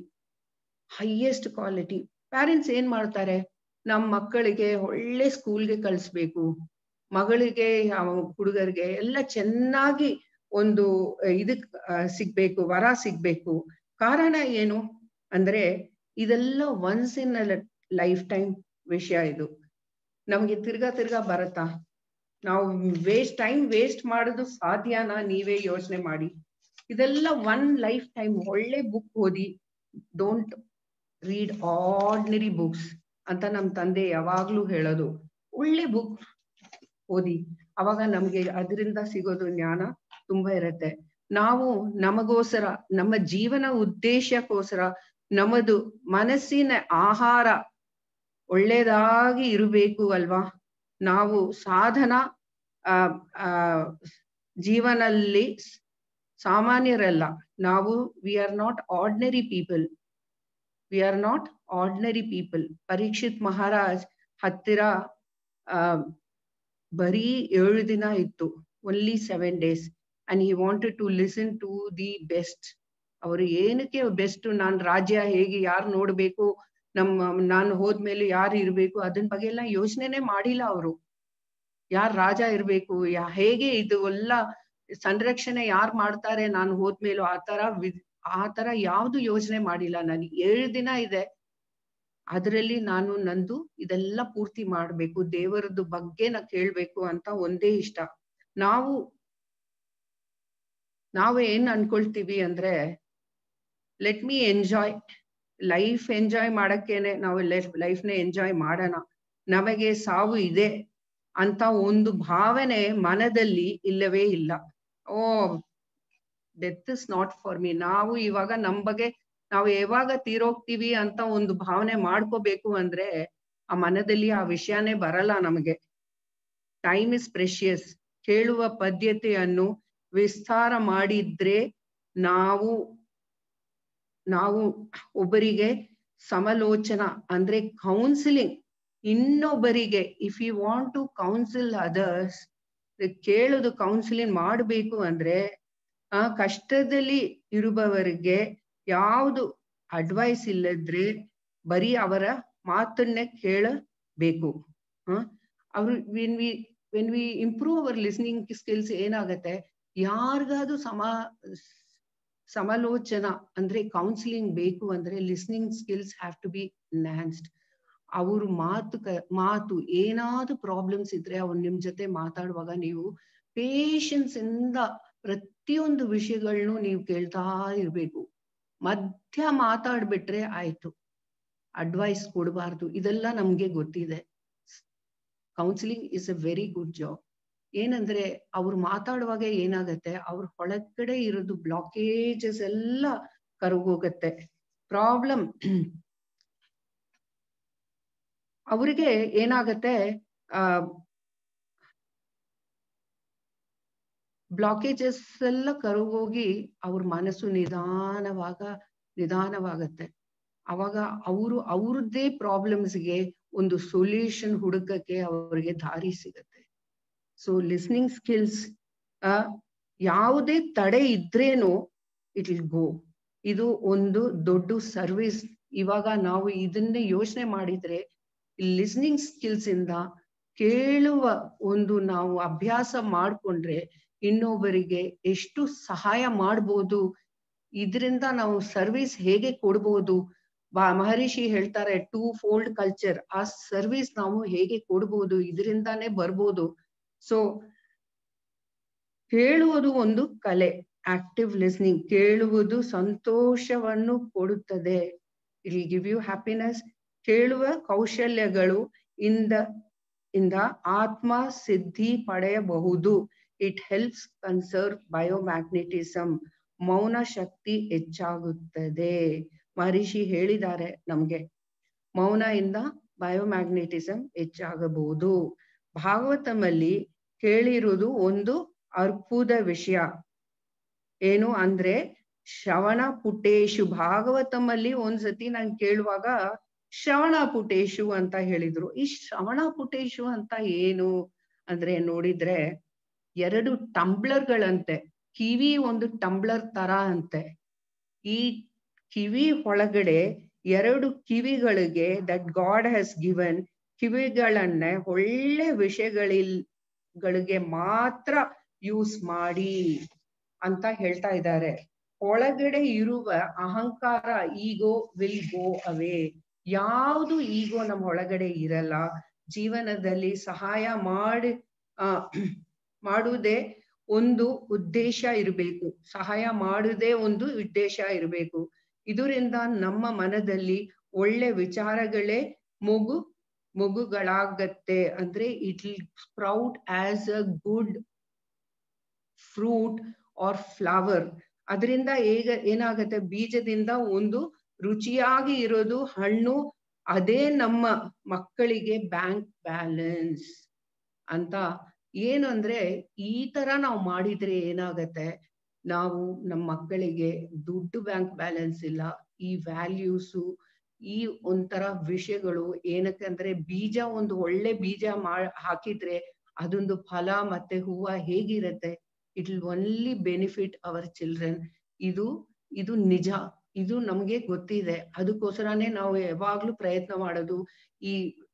Parents ಏನ್ ಮಾಡ್ತಾರೆ, ನಮ್ಮ ಮಕ್ಕಳಿಗೆ ಒಳ್ಳೆ ಸ್ಕೂಲ್ಗೆ ಕಳಿಸ್ಬೇಕು, ಮಗಳಿಗೆ ಹುಡುಗರಿಗೆ ಎಲ್ಲ ಚೆನ್ನಾಗಿ ಒಂದು ಇದಕ್ ಸಿಗ್ಬೇಕು, ವರ ಸಿಗ್ಬೇಕು. ಕಾರಣ ಏನು ಅಂದ್ರೆ, ಇದೆಲ್ಲ once in a lifetime ವಿಷಯ. ಇದು ನಮ್ಗೆ ತಿರ್ಗಾ ಬರತ್ತಾ? ನಾವು ಟೈಮ್ ವೇಸ್ಟ್ ಮಾಡೋದು ಸಾಧ್ಯನಾ? ನೀವೇ ಯೋಚನೆ ಮಾಡಿ. ಇದೆಲ್ಲ ಒನ್ ಲೈಫ್ ಟೈಮ್. ಒಳ್ಳೆ ಬುಕ್ ಓದಿ, ಡೋಂಟ್ ರೀಡ್ ಆರ್ಡಿನರಿ ಬುಕ್ಸ್ ಅಂತ ನಮ್ಮ ತಂದೆ ಯಾವಾಗ್ಲೂ ಹೇಳೋದು. ಒಳ್ಳೆ ಬುಕ್ ಓದಿ, ಅವಾಗ ನಮ್ಗೆ ಅದರಿಂದ ಸಿಗೋದು ಜ್ಞಾನ ತುಂಬಾ ಇರತ್ತೆ. ನಾವು ನಮಗೋಸ್ಕರ, ನಮ್ಮ ಜೀವನ ಉದ್ದೇಶಕ್ಕೋಸ್ಕರ, ನಮ್ಮದು ಮನಸ್ಸಿನ ಆಹಾರ ಒಳ್ಳೇದಾಗಿ ಇರಬೇಕು ಅಲ್ವಾ? ನಾವು ಸಾಧನ ಜೀವನಲ್ಲಿ ಸಾಮಾನ್ಯರಲ್ಲ. ನಾವು we are not ordinary people. Parikshit Maharaj ಹತ್ತಿರ ಬರೀ 7 ದಿನ ಇತ್ತು, only 7 days, and he wanted to listen to the best. ಅವರು ಏನಕ್ಕೆ ಬೆಸ್ಟ್? ನಾನ್ ರಾಜ್ಯ ಹೇಗೆ, ಯಾರು ನೋಡ್ಬೇಕು, ನಾನು ಹೋದ್ಮೇಲೆ ಯಾರು ಇರ್ಬೇಕು, ಅದನ್ ಬಗ್ಗೆ ಎಲ್ಲ ಯೋಚನೆನೇ ಮಾಡಿಲ್ಲ ಅವರು. ಯಾರ್ ರಾಜ ಇರ್ಬೇಕು, ಹೇಗೆ ಇದು ಎಲ್ಲ ಸಂರಕ್ಷಣೆ ಯಾರು ಮಾಡ್ತಾರೆ ನಾನು ಹೋದ್ಮೇಲೂ, ಆ ತರ ಯಾವ್ದು ಯೋಚನೆ ಮಾಡಿಲ್ಲ. ನನಗೆ 7 ದಿನ ಇದೆ, ಅದರಲ್ಲಿ ನಾನು ನಂದು ಇದೆಲ್ಲ ಪೂರ್ತಿ ಮಾಡ್ಬೇಕು, ದೇವರದ್ದು ಬಗ್ಗೆ ನಾ ಕೇಳ್ಬೇಕು ಅಂತ ಒಂದೇ ಇಷ್ಟ. ನಾವು ಏನ್ ಅನ್ಕೊಳ್ತೀವಿ ಅಂದ್ರೆ, let me enjoy life. Enjoy ಮಾಡಕ್ಕೇನೆ ನಾವು ಲೈಫ್ನ ಎಂಜಾಯ್ ಮಾಡೋಣ, ನಮಗೆ ಸಾವು ಇದೆ ಅಂತ ಒಂದು ಭಾವನೆ ಮನದಲ್ಲಿ ಇಲ್ಲವೇ ಇಲ್ಲ. Death is not for me. ನಾವು ಇವಾಗ ನಮ್ ಬಗ್ಗೆ ನಾವು ಯಾವಾಗ ತೀರೋಗ್ತೀವಿ ಅಂತ ಒಂದು ಭಾವನೆ ಮಾಡ್ಕೋಬೇಕು ಅಂದ್ರೆ, ಆ ಮನದಲ್ಲಿ ಆ ವಿಷಯನೇ ಬರಲ್ಲ ನಮಗೆ. Time is precious. ಕೇಳುವ ಪದ್ಧತಿಯನ್ನು ವಿಸ್ತಾರ ಮಾಡಿದ್ರೆ ನಾವು ಒಬ್ಬರಿಗೆ ಸಮಾಲೋಚನಾ ಅಂದ್ರೆ ಕೌನ್ಸಿಲಿಂಗ್, ಇನ್ನೊಬ್ಬರಿಗೆ if you want to counsel others, ಕೇಳುದು ಕೌನ್ಸಿಲಿಂಗ್ ಮಾಡಬೇಕು ಅಂದ್ರೆ, ಆ ಕಷ್ಟದಲ್ಲಿ ಇರುವವರಿಗೆ ಯಾವುದು ಅಡ್ವೈಸ್ ಇಲ್ಲದ್ರೆ ಬರೀ ಅವರ ಮಾತನ್ನೇ ಕೇಳಬೇಕು. ಅವರು when we improve our listening skills, ಏನಾಗತ್ತೆ, ಯಾರಿಗಾದ್ರೂ ಸಮಾಲೋಚನಾ ಅಂದ್ರೆ ಕೌನ್ಸಿಲಿಂಗ್ ಬೇಕು ಅಂದ್ರೆ listening skills have to be enhanced. ಅವ್ರ ಮಾತು ಏನಾದ್ರು ಪ್ರಾಬ್ಲಮ್ಸ್ ಇದ್ರೆ ಅವ್ರು ನಿಮ್ ಜೊತೆ ಮಾತಾಡುವಾಗ ನೀವು ಪೇಷನ್ಸ್ ಇಂದ ಪ್ರತಿಯೊಂದು ವಿಷಯಗಳನ್ನು ನೀವು ಕೇಳ್ತಾ ಇರ್ಬೇಕು. ಮಧ್ಯ ಮಾತಾಡ್ಬಿಟ್ರೆ ಆಯ್ತು, ಅಡ್ವೈಸ್ ಕೊಡಬಾರ್ದು. ಇದೆಲ್ಲ ನಮ್ಗೆ ಗೊತ್ತಿದೆ. Counselling is a very good job. ಏನಂದ್ರೆ ಅವ್ರು ಮಾತಾಡುವಾಗ ಏನಾಗತ್ತೆ, ಅವ್ರ ಒಳಗಡೆ ಇರೋದು ಬ್ಲಾಕೇಜಸ್ ಎಲ್ಲ ಕರಗೋಗತ್ತೆ. ಪ್ರಾಬ್ಲಮ್ ಅವ್ರಿಗೆ ಏನಾಗತ್ತೆ, ಬ್ಲಾಕೇಜಸ್ ಎಲ್ಲ ಕರಗೋಗಿ ಅವ್ರ ಮನಸ್ಸು ನಿಧಾನವಾಗತ್ತೆ. ಅವಾಗ ಅವ್ರದ್ದೇ ಪ್ರಾಬ್ಲಮ್ಸ್ಗೆ ಒಂದು ಸೊಲ್ಯೂಷನ್ ಹುಡುಕಕ್ಕೆ ಅವ್ರಿಗೆ ದಾರಿ ಸಿಗತ್ತೆ. ಸೊ ಲಿಸ್ನಿಂಗ್ ಸ್ಕಿಲ್ಸ್ ಯಾವುದೇ ತಡೆ ಇದ್ರೇನು ಇಟ್ ವಿಲ್ ಗೋ. ಇದು ಒಂದು ದೊಡ್ಡ ಸರ್ವಿಸ್. ಇವಾಗ ನಾವು ಇದನ್ನೇ ಯೋಚನೆ ಮಾಡಿದ್ರೆ ಲಿಸ್ನಿಂಗ್ ಸ್ಕಿಲ್ಸ್ ಇಂದ ಕೇಳುವ ಒಂದು ನಾವು ಅಭ್ಯಾಸ ಮಾಡ್ಕೊಂಡ್ರೆ ಇನ್ನೊಬ್ಬರಿಗೆ ಎಷ್ಟು ಸಹಾಯ ಮಾಡ್ಬೋದು, ಇದರಿಂದ ನಾವು ಸರ್ವಿಸ್ ಹೇಗೆ ಕೊಡ್ಬೋದು. ಮಹರ್ಷಿ ಹೇಳ್ತಾರೆ 2-fold ಕಲ್ಚರ್, ಆ ಸರ್ವಿಸ್ ನಾವು ಹೇಗೆ ಕೊಡ್ಬೋದು, ಇದರಿಂದಾನೇ ಬರ್ಬೋದು. ಸೊ ಕೇಳುವುದು ಒಂದು ಕಲೆ. ಆಕ್ಟಿವ್ ಲಿಸ್ನಿಂಗ್, ಕೇಳುವುದು ಸಂತೋಷವನ್ನು ಕೊಡುತ್ತದೆ. It will give you happiness. ಕೇಳುವ ಕೌಶಲ್ಯಗಳು ಇಂದ ಆತ್ಮ ಸಿದ್ಧಿ ಪಡೆಯಬಹುದು. It helps conserve biomagnetism. ಮೌನ ಶಕ್ತಿ ಹೆಚ್ಚಾಗುತ್ತದೆ. ಮಹರ್ಷಿ ಹೇಳಿದ್ದಾರೆ ನಮ್ಗೆ ಮೌನ ಇಂದ ಬಯೋಮ್ಯಾಗ್ನೆಟಿಸಮ್ ಹೆಚ್ಚಾಗಬಹುದು. ಭಾಗವತಮಲ್ಲಿ ಕೇಳಿರುವುದು ಒಂದು ಅದ್ಭುತ ವಿಷಯ ಏನು ಅಂದ್ರೆ ಶ್ರವಣ ಪುಟೇಶು. ಭಾಗವತಮಲ್ಲಿ ಒಂದ್ಸತಿ ನಾನು ಕೇಳುವಾಗ ಶ್ರವಣ ಪುಟೇಶು ಅಂತ ಹೇಳಿದ್ರು. ಈ ಶ್ರವಣ ಪುಟೇಶು ಅಂತ ಏನು ಅಂದ್ರೆ ನೋಡಿದ್ರೆ 2 ಟಂಬ್ಲರ್ಗಳಂತೆ, ಕಿವಿ ಒಂದು ಟಂಬ್ಲರ್ ತರ ಅಂತೆ. ಈ ಕಿವಿ ಒಳಗಡೆ 2 ಕಿವಿಗಳಿಗೆ ದಟ್ ಗಾಡ್ ಹ್ಯಾಸ್ ಗಿವನ್, ಕಿವಿಗಳನ್ನ ಒಳ್ಳೆ ವಿಷಯಗಳಿಗೆ ಮಾತ್ರ ಯೂಸ್ ಮಾಡಿ ಅಂತ ಹೇಳ್ತಾ ಇದ್ದಾರೆ. ಒಳಗಡೆ ಇರುವ ಅಹಂಕಾರ ಈಗೋ ವಿಲ್ ಗೋ ಅವೇ. ಯಾವುದು ಈಗೋ ನಮ್ಮ ಒಳಗಡೆ ಇರಲ್ಲ. ಜೀವನದಲ್ಲಿ ಸಹಾಯ ಮಾಡುವುದೇ ಒಂದು ಉದ್ದೇಶ ಇರಬೇಕು. ಸಹಾಯ ಮಾಡುವುದೇ ಒಂದು ಉದ್ದೇಶ ಇರಬೇಕು. ಇದರಿಂದ ನಮ್ಮ ಮನದಲ್ಲಿ ಒಳ್ಳೆ ವಿಚಾರಗಳೇ ಮಗುಗಳಾಗತ್ತೆ. ಅಂದ್ರೆ it will sprout as a good fruit or flower. ಅದರಿಂದ ಏನಾಗತ್ತೆ, ಬೀಜದಿಂದ ಒಂದು ರುಚಿಯಾಗಿ ಇರೋದು ಹಣ್ಣು. ಅದೇ ನಮ್ಮ ಮಕ್ಕಳಿಗೆ ಬ್ಯಾಂಕ್ ಬ್ಯಾಲೆನ್ಸ್ ಅಂತ. ಏನು ಅಂದ್ರೆ ಈ ತರ ನಾವು ಮಾಡಿದ್ರೆ ಏನಾಗತ್ತೆ, ನಾವು ನಮ್ಮ ಮಕ್ಕಳಿಗೆ ದುಡ್ಡು ಬ್ಯಾಂಕ್ ಬ್ಯಾಲೆನ್ಸ್ ಇಲ್ಲ, ಈ ವ್ಯಾಲ್ಯೂಸು, ಈ ಒಂಥರ ವಿಷಯಗಳು ಏನಕ್ಕಂದ್ರೆ ಬೀಜ ಒಂದು ಒಳ್ಳೆ ಬೀಜ ಹಾಕಿದ್ರೆ ಅದೊಂದು ಫಲ ಮತ್ತೆ ಹೂವ ಹೇಗಿರತ್ತೆ, it will only benefit our children. ಇದು ನಿಜ, ಇದು ನಮ್ಗೆ ಗೊತ್ತಿದೆ. ಅದಕ್ಕೋಸ್ಕರನೇ ನಾವು ಯಾವಾಗ್ಲೂ ಪ್ರಯತ್ನ ಮಾಡೋದು ಈ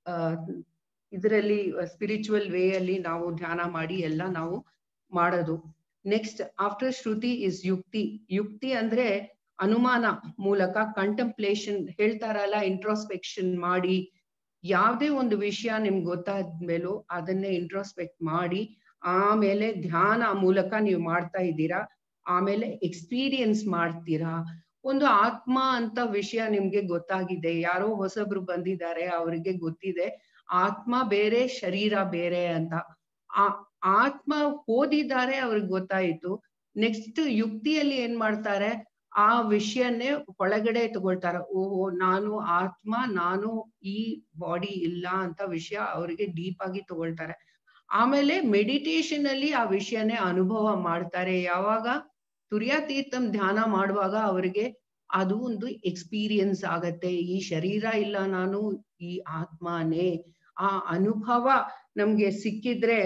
ಇದರಲ್ಲಿ ಸ್ಪಿರಿಚುವಲ್ ವೇ ಅಲ್ಲಿ ನಾವು ಧ್ಯಾನ ಮಾಡಿ ಎಲ್ಲ ನಾವು ಮಾಡೋದು. ನೆಕ್ಸ್ಟ್ ಆಫ್ಟರ್ ಶ್ರುತಿ ಇಸ್ ಯುಕ್ತಿ. ಯುಕ್ತಿ ಅಂದ್ರೆ ಅನುಮಾನ ಮೂಲಕ ಕಂಟೆಂಪ್ಲೇಷನ್ ಹೇಳ್ತಾರಲ್ಲ, ಇಂಟ್ರೋಸ್ಪೆಕ್ಷನ್ ಮಾಡಿ ಯಾವ್ದೇ ಒಂದು ವಿಷಯ ನಿಮ್ಗೆ ಗೊತ್ತಾದ್ಮೇಲೂ ಅದನ್ನೇ ಇಂಟ್ರೋಸ್ಪೆಕ್ಟ್ ಮಾಡಿ ಆಮೇಲೆ ಧ್ಯಾನ ಮೂಲಕ ನೀವು ಮಾಡ್ತಾ ಇದ್ದೀರಾ, ಆಮೇಲೆ ಎಕ್ಸ್ಪೀರಿಯನ್ಸ್ ಮಾಡ್ತೀರಾ. ಒಂದು ಆತ್ಮ ಅಂತ ವಿಷಯ ನಿಮ್ಗೆ ಗೊತ್ತಾಗಿದೆ, ಯಾರೋ ಹೊಸಬ್ರು ಬಂದಿದ್ದಾರೆ ಅವ್ರಿಗೆ ಗೊತ್ತಿದೆ ಆತ್ಮ ಬೇರೆ ಶರೀರ ಬೇರೆ ಅಂತ. ಆ ಆತ್ಮ ಓದಿದ್ದಾರೆ, ಅವ್ರಿಗೆ ಗೊತ್ತಾಯ್ತು. ನೆಕ್ಸ್ಟ್ ಯುಕ್ತಿಯಲ್ಲಿ ಏನ್ ಮಾಡ್ತಾರೆ, ಆ ವಿಷಯನ್ನೇ ಒಳಗಡೆ ತಗೊಳ್ತಾರೆ. ಓಹೋ ನಾನು ಆತ್ಮ, ನಾನು ಈ ಬಾಡಿ ಇಲ್ಲ ಅಂತ ವಿಷಯ ಅವರಿಗೆ ಡೀಪ್ ಆಗಿ ತಗೊಳ್ತಾರೆ. ಆಮೇಲೆ ಮೆಡಿಟೇಷನ್ ಅಲ್ಲಿ ಆ ವಿಷಯನೇ ಅನುಭವ ಮಾಡ್ತಾರೆ. ಯಾವಾಗ ತುರ್ಯಾತೀರ್ಥಂ ಧ್ಯಾನ ಮಾಡುವಾಗ ಅವರಿಗೆ ಅದು ಒಂದು ಎಕ್ಸ್ಪೀರಿಯನ್ಸ್ ಆಗತ್ತೆ. ಈ ಶರೀರ ಇಲ್ಲ, ನಾನು ಈ ಆತ್ಮನೇ. ಆ ಅನುಭವ ನಮ್ಗೆ ಸಿಕ್ಕಿದ್ರೆ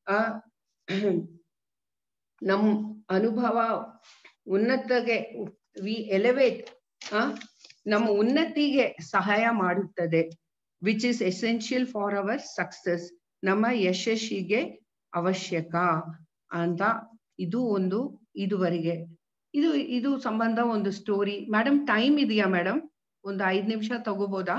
ನಮ್ ಅನುಭವ ಉನ್ನತಿಗೆ ವಿ ಎಲಿವೇಟ್, ನಮ್ಮ ಉನ್ನತಿಗೆ ಸಹಾಯ ಮಾಡುತ್ತದೆ. Which is essential for our success. ನಮ್ಮ ಯಶಸ್ಸಿಗೆ ಅವಶ್ಯಕ ಅಂತ. ಇದು ಒಂದು ಇದುವರೆಗೆ ಇದು ಸಂಬಂಧ ಒಂದು ಸ್ಟೋರಿ. ಮೇಡಮ್ ಟೈಮ್ ಇದೆಯಾ ಮೇಡಮ್? ಒಂದು 5 ನಿಮಿಷ ತಗೋಬೋದಾ?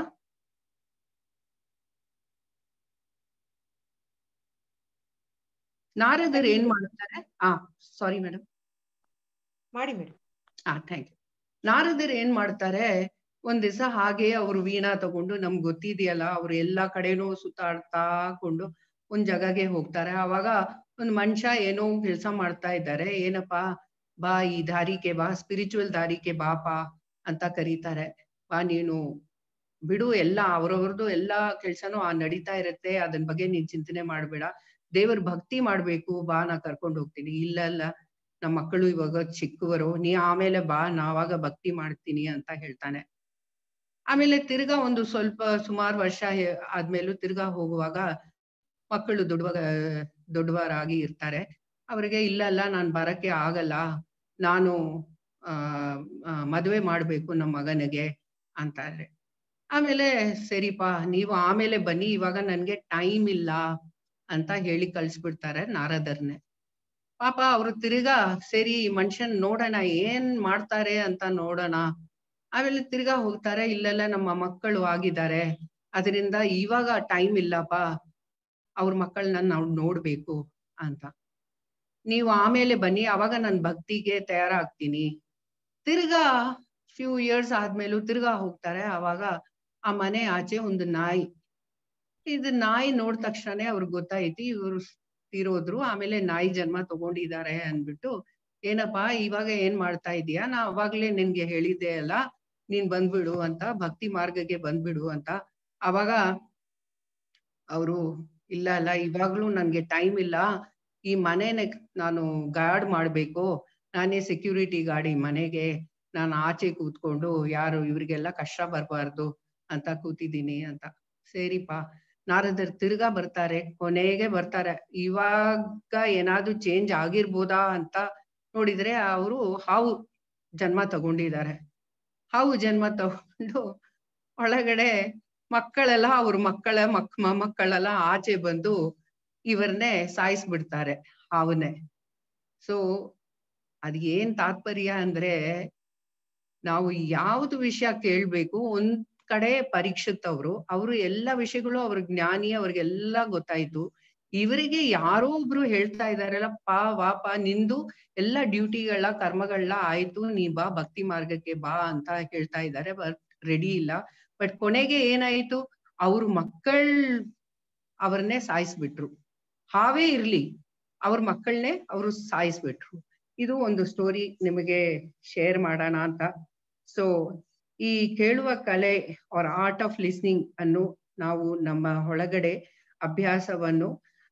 ನಾರದರು ಏನ್ ಮಾಡ್ತಾರೆ? ಸಾರಿ ಮೇಡಮ್, ಮಾಡಿ ಮೇಡಮ್. Thank you. ನಾರದರು ಏನ್ ಮಾಡ್ತಾರೆ, ಒಂದ್ ದಿವಸ ಹಾಗೆ ಅವ್ರು ವೀಣಾ ತಗೊಂಡು, ನಮ್ಗೆ ಗೊತ್ತಿದೆಯಲ್ಲ ಅವ್ರು ಎಲ್ಲಾ ಕಡೆನೂ ಸುತ್ತಾಡ್ತಾಕೊಂಡು ಒಂದ್ ಜಾಗಗೆ ಹೋಗ್ತಾರೆ. ಅವಾಗ ಒಂದ್ ಮನುಷ್ಯ ಏನೋ ಕೆಲಸ ಮಾಡ್ತಾ ಇದ್ದಾರೆ. ಏನಪ್ಪಾ, ಬಾ ಈ ದಾರಿಗೆ ಬಾ, ಸ್ಪಿರಿಚುವಲ್ ದಾರಿಗೆ ಬಾಪಾ ಅಂತ ಕರೀತಾರೆ. ಬಾ ನೀನು ಬಿಡು, ಎಲ್ಲ ಅವ್ರವ್ರದ್ದು ಎಲ್ಲಾ ಕೆಲ್ಸನೂ ನಡೀತಾ ಇರತ್ತೆ, ಅದನ್ ಬಗ್ಗೆ ನೀನ್ ಚಿಂತನೆ ಮಾಡ್ಬೇಡ, ದೇವ್ರ ಭಕ್ತಿ ಮಾಡ್ಬೇಕು, ಬಾ ನಾ ಕರ್ಕೊಂಡು ಹೋಗ್ತೀನಿ. ಇಲ್ಲ ನಮ್ಮ ಮಕ್ಕಳು ಇವಾಗ ಚಿಕ್ಕವರು, ನೀ ಆಮೇಲೆ ಬಾ, ನಾವಾಗ ಭಕ್ತಿ ಮಾಡ್ತೀನಿ ಅಂತ ಹೇಳ್ತಾನೆ. ಆಮೇಲೆ ತಿರ್ಗಾ ಒಂದು ಸ್ವಲ್ಪ ಸುಮಾರು ವರ್ಷ ಆದ್ಮೇಲೂ ತಿರ್ಗಾ ಹೋಗುವಾಗ ಮಕ್ಕಳು ದೊಡ್ಡವರಾಗಿ ಇರ್ತಾರೆ. ಅವ್ರಿಗೆ ಇಲ್ಲ ನಾನು ಬರಕ್ಕೆ ಆಗಲ್ಲ, ನಾನು ಮದುವೆ ಮಾಡ್ಬೇಕು ನಮ್ಮ ಮಗನಿಗೆ ಅಂತಾರೆ. ಆಮೇಲೆ ಸರಿಪಾ ನೀವು ಆಮೇಲೆ ಬನ್ನಿ, ಇವಾಗ ನನ್ಗೆ ಟೈಮ್ ಇಲ್ಲ ಅಂತ ಹೇಳಿ ಕಳ್ಸ್ಬಿಡ್ತಾರೆ ನಾರದರ್ನೆ. ಪಾಪ ಅವ್ರು ತಿರ್ಗಾ ಸರಿ ಮನುಷ್ಯನ್ ನೋಡೋಣ ಏನ್ ಮಾಡ್ತಾರೆ ಅಂತ ನೋಡೋಣ. ಆಮೇಲೆ ತಿರ್ಗಾ ಹೋಗ್ತಾರೆ, ಇಲ್ಲೆಲ್ಲ ನಮ್ಮ ಮಕ್ಕಳು ಆಗಿದ್ದಾರೆ, ಅದರಿಂದ ಇವಾಗ ಟೈಮ್ ಇಲ್ಲಪ್ಪ, ಅವ್ರ ಮಕ್ಕಳನ್ನ ನಾವು ನೋಡ್ಬೇಕು ಅಂತ. ನೀವು ಆಮೇಲೆ ಬನ್ನಿ, ಅವಾಗ ನಾನು ಭಕ್ತಿಗೆ ತಯಾರಾಗ್ತೀನಿ. ತಿರ್ಗಾ ಫ್ಯೂ ಇಯರ್ಸ್ ಆದ್ಮೇಲೂ ತಿರ್ಗಾ ಹೋಗ್ತಾರೆ. ಅವಾಗ ಆ ಮನೆ ಆಚೆ ಒಂದು ನಾಯಿ. ಇದು ನಾಯಿ ನೋಡ್ ತಕ್ಷಣನೇ ಅವ್ರಿಗೆ ಗೊತ್ತಾಯ್ತು ಇವ್ರು ತೀರೋದ್ರು, ಆಮೇಲೆ ನಾಯಿ ಜನ್ಮ ತಗೊಂಡಿದ್ದಾರೆ ಅಂದ್ಬಿಟ್ಟು, ಏನಪ್ಪಾ ಇವಾಗ ಏನ್ ಮಾಡ್ತಾ ಇದೀಯಾ, ನಾ ಅವಾಗ್ಲೇ ನಿನ್ಗೆ ಹೇಳಿದ್ದೆ ಅಲ್ಲ, ನೀನ್ ಬಂದ್ಬಿಡು ಅಂತ, ಭಕ್ತಿ ಮಾರ್ಗಕ್ಕೆ ಬಂದ್ಬಿಡು ಅಂತ. ಅವಾಗ ಅವರು ಇಲ್ಲ ಇವಾಗ್ಲೂ ನನ್ಗೆ ಟೈಮ್ ಇಲ್ಲ, ಈ ಮನೆನ ನಾನು ಗಾರ್ಡ್ ಮಾಡ್ಬೇಕು, ನಾನೇ ಸೆಕ್ಯೂರಿಟಿ ಗಾರ್ಡ್ ಈ ಮನೆಗೆ, ನಾನು ಆಚೆ ಕೂತ್ಕೊಂಡು ಯಾರು ಇವ್ರಿಗೆಲ್ಲ ಕಷ್ಟ ಬರ್ಬಾರ್ದು ಅಂತ ಕೂತಿದ್ದೀನಿ ಅಂತ. ಸರಿಪಾ ನಾರದರು ತಿರ್ಗಾ ಬರ್ತಾರೆ, ಕೊನೆಗೆ ಬರ್ತಾರೆ. ಇವಾಗ ಏನಾದ್ರು ಚೇಂಜ್ ಆಗಿರ್ಬೋದಾ ಅಂತ ನೋಡಿದ್ರೆ ಅವರು ಹಾವು ಜನ್ಮ ತಗೊಂಡಿದ್ದಾರೆ. ಹಾವು ಜನ್ಮ ತಗೊಂಡು ಒಳಗಡೆ ಮಕ್ಕಳೆಲ್ಲ ಅವ್ರ ಮೊಮ್ಮಕ್ಕಳೆಲ್ಲ ಆಚೆ ಬಂದು ಇವರನ್ನೇ ಸಾಯಿಸ್ಬಿಡ್ತಾರೆ, ಹಾವನ್ನೇ. ಸೊ ಅದ್ ಏನ್ ತಾತ್ಪರ್ಯ ಅಂದ್ರೆ, ನಾವು ಯಾವ್ದು ವಿಷಯ ಕೇಳ್ಬೇಕು, ಒಂದ್ ಕಡೆ ಪರೀಕ್ಷಿತ್ ಅವರು ಎಲ್ಲ ವಿಷಯಗಳು ಅವ್ರ ಜ್ಞಾನಿ, ಅವ್ರಿಗೆಲ್ಲ ಗೊತ್ತಾಯ್ತು. ಇವರಿಗೆ ಯಾರೋ ಒಬ್ರು ಹೇಳ್ತಾ ಇದಾರಲ್ಲ, ವಾಪ ನಿಂದು ಎಲ್ಲ ಡ್ಯೂಟಿಗಳ ಕರ್ಮಗಳನ್ನ ಆಯ್ತು, ನೀ ಬಾ ಭಕ್ತಿ ಮಾರ್ಗಕ್ಕೆ ಬಾ ಅಂತ ಹೇಳ್ತಾ ಇದ್ದಾರೆ, ಬಟ್ ರೆಡಿ ಇಲ್ಲ. ಬಟ್ ಕೊನೆಗೆ ಏನಾಯ್ತು, ಅವ್ರ ಅವ್ರನ್ನೇ ಸಾಯಿಸ್ಬಿಟ್ರು. ಹಾವೇ ಇರ್ಲಿ, ಅವ್ರ ಮಕ್ಕಳನ್ನೇ ಅವರು ಸಾಯಿಸ್ಬಿಟ್ರು. ಇದು ಒಂದು ಸ್ಟೋರಿ ನಿಮಗೆ ಶೇರ್ ಮಾಡೋಣ ಅಂತ. ಸೊ ಈ ಕೇಳುವ ಕಲೆ ಆರ್ ಆರ್ಟ್ ಆಫ್ ಲಿಸ್ನಿಂಗ್ ಅನ್ನು ನಾವು ನಮ್ಮ ಒಳಗಡೆ ಅಭ್ಯಾಸವನ್ನು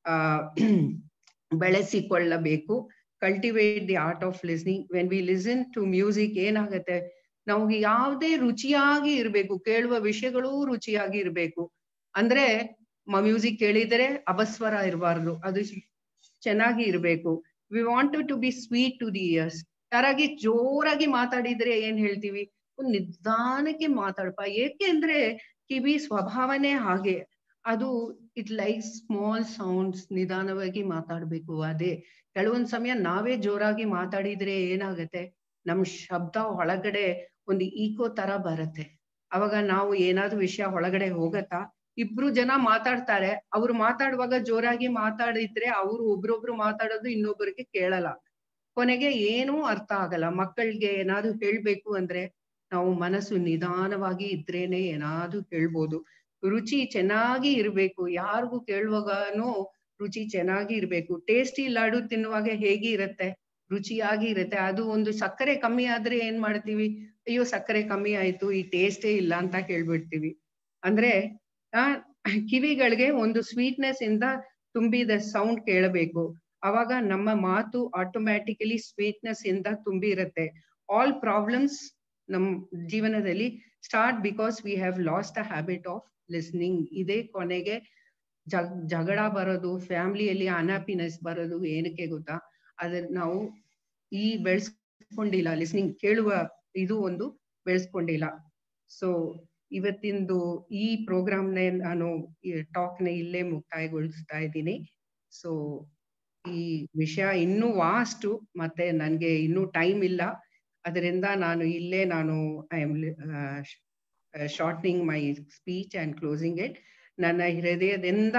ಬೆಳೆಸಿಕೊಳ್ಳಬೇಕು. Cultivate the art of listening. When we listen to music ಏನಾಗತ್ತೆ, ನಮ್ಗೆ ಯಾವುದೇ ರುಚಿಯಾಗಿ ಇರ್ಬೇಕು, ಕೇಳುವ ವಿಷಯಗಳು ರುಚಿಯಾಗಿ ಇರ್ಬೇಕು. ಅಂದ್ರೆ ಮ್ಯೂಸಿಕ್ ಕೇಳಿದರೆ ಅಪಸ್ವರ ಇರಬಾರ್ದು, ಅದು ಚೆನ್ನಾಗಿ ಇರ್ಬೇಕು. We want to be sweet to the ears. ಯಾರಾಗಿ ಜೋರಾಗಿ ಮಾತಾಡಿದ್ರೆ ಏನ್ ಹೇಳ್ತೀವಿ, ನಿಧಾನಕ್ಕೆ ಮಾತಾಡಪ್ಪ. ಏಕೆ ಅಂದ್ರೆ ಕಿವಿ ಸ್ವಭಾವನೆ ಹಾಗೆ, ಅದು ಇಟ್ ಲೈಕ್ ಸ್ಮಾಲ್ ಸೌಂಡ್ಸ್, ನಿಧಾನವಾಗಿ ಮಾತಾಡ್ಬೇಕು. ಅದೇ ಕೆಲವೊಂದ್ ಸಮಯ ನಾವೇ ಜೋರಾಗಿ ಮಾತಾಡಿದ್ರೆ ಏನಾಗತ್ತೆ, ನಮ್ ಶಬ್ದ ಒಳಗಡೆ ಒಂದು ಈಕೋ ತರ ಬರುತ್ತೆ. ಅವಾಗ ನಾವು ಏನಾದ್ರು ವಿಷಯ ಒಳಗಡೆ ಹೋಗತ್ತಾ, ಇಬ್ರು ಜನ ಮಾತಾಡ್ತಾರೆ, ಅವ್ರು ಮಾತಾಡುವಾಗ ಜೋರಾಗಿ ಮಾತಾಡಿದ್ರೆ ಅವ್ರು ಒಬ್ರೊಬ್ರು ಮಾತಾಡೋದು ಇನ್ನೊಬ್ಬರಿಗೆ ಕೇಳಲ್ಲ, ಕೊನೆಗೆ ಏನೂ ಅರ್ಥ ಆಗಲ್ಲ. ಮಕ್ಕಳಿಗೆ ಏನಾದ್ರು ಹೇಳ್ಬೇಕು ಅಂದ್ರೆ ನಾವು ಮನಸ್ಸು ನಿಧಾನವಾಗಿ ಇದ್ರೇನೆ ಏನಾದ್ರು ಕೇಳ್ಬೋದು. ರುಚಿ ಚೆನ್ನಾಗಿ ಇರ್ಬೇಕು, ಯಾರಿಗೂ ಕೇಳುವಾಗನೂ ರುಚಿ ಚೆನ್ನಾಗಿ ಇರ್ಬೇಕು. ಟೇಸ್ಟಿ ಲಾಡು ತಿನ್ನುವಾಗ ಹೇಗೆ ಇರತ್ತೆ, ರುಚಿಯಾಗಿ ಇರತ್ತೆ. ಅದು ಒಂದು ಸಕ್ಕರೆ ಕಮ್ಮಿ ಆದ್ರೆ ಏನ್ ಮಾಡ್ತೀವಿ, ಅಯ್ಯೋ ಸಕ್ಕರೆ ಕಮ್ಮಿ ಆಯ್ತು, ಈ ಟೇಸ್ಟೇ ಇಲ್ಲ ಅಂತ ಕೇಳ್ಬಿಡ್ತೀವಿ. ಅಂದ್ರೆ ಕಿವಿಗಳಿಗೆ ಒಂದು ಸ್ವೀಟ್ನೆಸ್ ಇಂದ ತುಂಬಿದ ಸೌಂಡ್ ಕೇಳಬೇಕು. ಅವಾಗ ನಮ್ಮ ಮಾತು ಆಟೋಮ್ಯಾಟಿಕಲಿ ಸ್ವೀಟ್ನೆಸ್ ಇಂದ ತುಂಬಿ ಇರುತ್ತೆ. ಆಲ್ ಪ್ರಾಬ್ಲಮ್ಸ್ ನಮ್ ಜೀವನದಲ್ಲಿ start because we have lost the habit of listening. ಇದೇ ಕೊನೆಗೆ ಜಗಳ ಬರೋದು, ಫ್ಯಾಮಿಲಿಯಲ್ಲಿ ಅನ್ಹ್ಯಾಪಿನೆಸ್ ಬರೋದು ಏನಕ್ಕೆ ಗೊತ್ತಾ, ಅದ್ರ ನಾವು ಬೆಳೆಸ್ಕೊಂಡಿಲ್ಲ, ಲಿಸ್ನಿಂಗ್ ಕೇಳುವ ಇದು ಒಂದು ಬೆಳೆಸ್ಕೊಂಡಿಲ್ಲ. ಸೊ ಇವತ್ತಿಂದು ಈ ಪ್ರೋಗ್ರಾಮ್ನೇ ನಾನು ಟಾಕ್ನ ಇಲ್ಲೇ ಮುಕ್ತಾಯಗೊಳಿಸ್ತಾ ಇದ್ದೀನಿ. ಸೊ ಈ ವಿಷಯ ಇನ್ನೂ ವಾಸ್ಟು, ಮತ್ತೆ ನನ್ಗೆ ಇನ್ನೂ ಟೈಮ್ ಇಲ್ಲ, ಅದರಿಂದ ನಾನು I am shortening my speech and closing it. ನನ್ನ ಹೃದಯದಿಂದ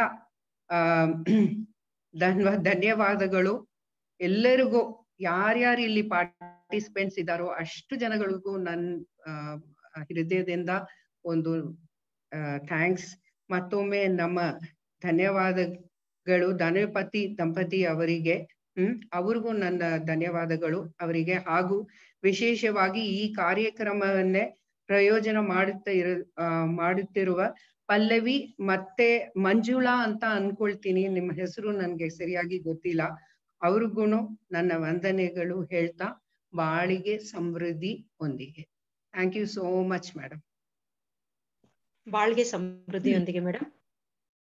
ಧನ್ಯವಾದಗಳು ಎಲ್ಲರಿಗೂ, ಯಾರ್ಯಾರು ಇಲ್ಲಿ ಪಾರ್ಟಿಸಿಪೆಂಟ್ಸ್ ಇದ್ದಾರೋ ಅಷ್ಟು ಜನಗಳಿಗೂ ನನ್ನ ಹೃದಯದಿಂದ ಒಂದು ಥ್ಯಾಂಕ್ಸ್. ಮತ್ತೊಮ್ಮೆ ನಮ್ಮ ಧನ್ಯವಾದಗಳು ಧನಪತಿ ದಂಪತಿ ಅವರಿಗೆ, ಅವ್ರಿಗೂ ನನ್ನ ಧನ್ಯವಾದಗಳು ಅವರಿಗೆ. ಹಾಗೂ ವಿಶೇಷವಾಗಿ ಈ ಕಾರ್ಯಕ್ರಮವನ್ನೇ ಪ್ರಯೋಜನ ಮಾಡುತ್ತಿರುವ ಪಲ್ಲವಿ ಮತ್ತೆ ಮಂಜುಳಾ ಅಂತ ಅನ್ಕೊಳ್ತೀನಿ, ನಿಮ್ಮ ಹೆಸರು ನನ್ಗೆ ಸರಿಯಾಗಿ ಗೊತ್ತಿಲ್ಲ, ಅವ್ರಿಗೂ ನನ್ನ ವಂದನೆಗಳು ಹೇಳ್ತಾ ಬಾಳಿಗೆ ಸಮೃದ್ಧಿ ಹೊಂದಿಗೆ. Thank you so much madam. ಬಾಳ್ಗೆ ಸಮೃದ್ಧಿಯೊಂದಿಗೆ ಮೇಡಮ್.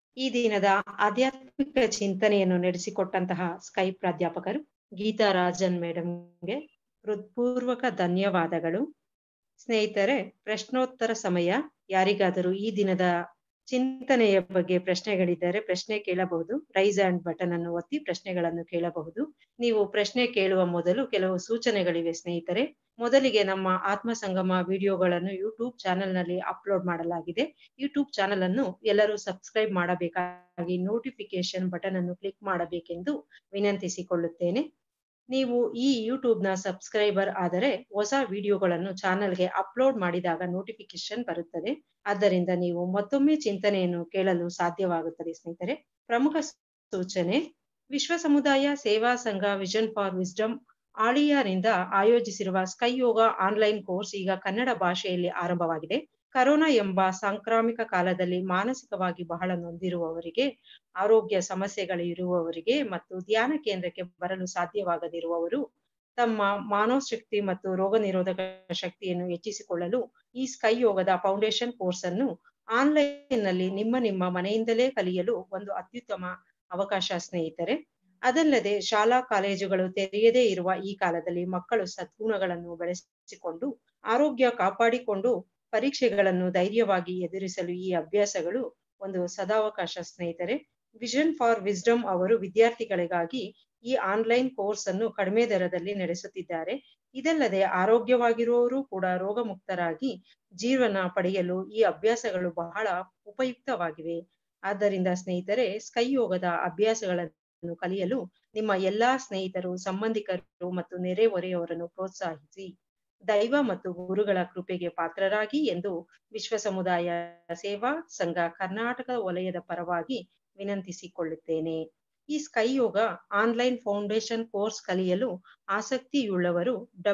ಈ ದಿನದ ಆಧ್ಯಾತ್ಮಿಕ ಚಿಂತನೆಯನ್ನು ನಡೆಸಿಕೊಟ್ಟಂತಹ ಸ್ಕೈ ಪ್ರಾಧ್ಯಾಪಕರು ಗೀತಾ ರಾಜನ್ ಮೇಡಮ್ಗೆ ಹೃತ್ಪೂರ್ವಕ ಧನ್ಯವಾದಗಳು. ಸ್ನೇಹಿತರೆ, ಪ್ರಶ್ನೋತ್ತರ ಸಮಯ. ಯಾರಿಗಾದರೂ ಈ ದಿನದ ಚಿಂತನೆಯ ಬಗ್ಗೆ ಪ್ರಶ್ನೆಗಳಿದ್ದರೆ ಪ್ರಶ್ನೆ ಕೇಳಬಹುದು. ರೈಸ್ ಹ್ಯಾಂಡ್ ಬಟನ್ ಅನ್ನು ಒತ್ತಿ ಪ್ರಶ್ನೆಗಳನ್ನು ಕೇಳಬಹುದು. ನೀವು ಪ್ರಶ್ನೆ ಕೇಳುವ ಮೊದಲು ಕೆಲವು ಸೂಚನೆಗಳಿವೆ ಸ್ನೇಹಿತರೆ. ಮೊದಲಿಗೆ ನಮ್ಮ ಆತ್ಮ ಸಂಗಮ ವಿಡಿಯೋಗಳನ್ನು ಯೂಟ್ಯೂಬ್ ಚಾನೆಲ್ ನಲ್ಲಿ ಅಪ್ಲೋಡ್ ಮಾಡಲಾಗಿದೆ. ಯೂಟ್ಯೂಬ್ ಚಾನೆಲ್ ಅನ್ನು ಎಲ್ಲರೂ ಸಬ್ಸ್ಕ್ರೈಬ್ ಮಾಡಬೇಕಾಗಿ ನೋಟಿಫಿಕೇಶನ್ ಬಟನ್ ಅನ್ನು ಕ್ಲಿಕ್ ಮಾಡಬೇಕೆಂದು ವಿನಂತಿಸಿಕೊಳ್ಳುತ್ತೇನೆ. ನೀವು ಈ ಯೂಟ್ಯೂಬ್ ನ ಸಬ್ಸ್ಕ್ರೈಬರ್ ಆದರೆ ಹೊಸ ವಿಡಿಯೋಗಳನ್ನು ಚಾನೆಲ್ಗೆ ಅಪ್ಲೋಡ್ ಮಾಡಿದಾಗ ನೋಟಿಫಿಕೇಶನ್ ಬರುತ್ತದೆ. ಆದ್ದರಿಂದ ನೀವು ಮತ್ತೊಮ್ಮೆ ಚಿಂತನೆಯನ್ನು ಕೇಳಲು ಸಾಧ್ಯವಾಗುತ್ತದೆ ಸ್ನೇಹಿತರೆ. ಪ್ರಮುಖ ಸೂಚನೆ: ವಿಶ್ವ ಸಮುದಾಯ ಸೇವಾ ಸಂಘ ವಿಷನ್ ಫಾರ್ ವಿಸ್ಡಮ್ ಆಳಿಯಾರಿಂದ ಆಯೋಜಿಸಿರುವ ಸ್ಕೈ ಯೋಗ ಆನ್ಲೈನ್ ಕೋರ್ಸ್ ಈಗ ಕನ್ನಡ ಭಾಷೆಯಲ್ಲಿ ಆರಂಭವಾಗಿದೆ. ಕರೋನಾ ಎಂಬ ಸಾಂಕ್ರಾಮಿಕ ಕಾಲದಲ್ಲಿ ಮಾನಸಿಕವಾಗಿ ಬಹಳ ನೊಂದಿರುವವರಿಗೆ, ಆರೋಗ್ಯ ಸಮಸ್ಯೆಗಳಿರುವವರಿಗೆ ಮತ್ತು ಧ್ಯಾನ ಕೇಂದ್ರಕ್ಕೆ ಬರಲು ಸಾಧ್ಯವಾಗದಿರುವವರು ತಮ್ಮ ಮಾನೋಶಕ್ತಿ ಮತ್ತು ರೋಗ ನಿರೋಧಕ ಶಕ್ತಿಯನ್ನು ಹೆಚ್ಚಿಸಿಕೊಳ್ಳಲು ಈ ಸ್ಕೈ ಯೋಗದ ಫೌಂಡೇಶನ್ ಕೋರ್ಸ್ ಅನ್ನು ಆನ್ಲೈನ್ ನಲ್ಲಿ ನಿಮ್ಮ ಮನೆಯಿಂದಲೇ ಕಲಿಯಲು ಒಂದು ಅತ್ಯುತ್ತಮ ಅವಕಾಶ ಸ್ನೇಹಿತರೆ. ಅದಲ್ಲದೆ ಶಾಲಾ ಕಾಲೇಜುಗಳು ತೆರೆಯದೇ ಇರುವ ಈ ಕಾಲದಲ್ಲಿ ಮಕ್ಕಳು ಸದ್ಗುಣಗಳನ್ನು ಬೆಳೆಸಿಕೊಂಡು ಆರೋಗ್ಯ ಕಾಪಾಡಿಕೊಂಡು ಪರೀಕ್ಷೆಗಳನ್ನು ಧೈರ್ಯವಾಗಿ ಎದುರಿಸಲು ಈ ಅಭ್ಯಾಸಗಳು ಒಂದು ಸದಾವಕಾಶ ಸ್ನೇಹಿತರೆ. ವಿಷನ್ ಫಾರ್ ವಿಸ್ಡಮ್ ಅವರು ವಿದ್ಯಾರ್ಥಿಗಳಿಗಾಗಿ ಈ ಆನ್ಲೈನ್ ಕೋರ್ಸ್ ಅನ್ನು ಕಡಿಮೆ ದರದಲ್ಲಿ ನಡೆಸುತ್ತಿದ್ದಾರೆ. ಇದಲ್ಲದೆ ಆರೋಗ್ಯವಾಗಿರುವವರು ಕೂಡ ರೋಗ ಮುಕ್ತರಾಗಿ ಜೀವನ ಪಡೆಯಲು ಈ ಅಭ್ಯಾಸಗಳು ಬಹಳ ಉಪಯುಕ್ತವಾಗಿವೆ. ಆದ್ದರಿಂದ ಸ್ನೇಹಿತರೆ, ಸ್ಕೈ ಯೋಗದ ಅಭ್ಯಾಸಗಳನ್ನು ಕಲಿಯಲು ನಿಮ್ಮ ಎಲ್ಲಾ ಸ್ನೇಹಿತರು, ಸಂಬಂಧಿಕರು ಮತ್ತು ನೆರೆಹೊರೆಯವರನ್ನು ಪ್ರೋತ್ಸಾಹಿಸಿ ದೈವ ಮತ್ತು ಗುರುಗಳ ಕೃಪೆಗೆ ಪಾತ್ರರಾಗಿ ಎಂದು ವಿಶ್ವ ಸಮುದಾಯ ಸೇವಾ ಸಂಘ ಕರ್ನಾಟಕ ವಲಯದ ಪರವಾಗಿ ವಿನಂತಿಸಿಕೊಳ್ಳುತ್ತೇನೆ. ಈ sky yoga online foundation course ಕಲಿಯಲು ಆಸಕ್ತಿಯುಳ್ಳವರು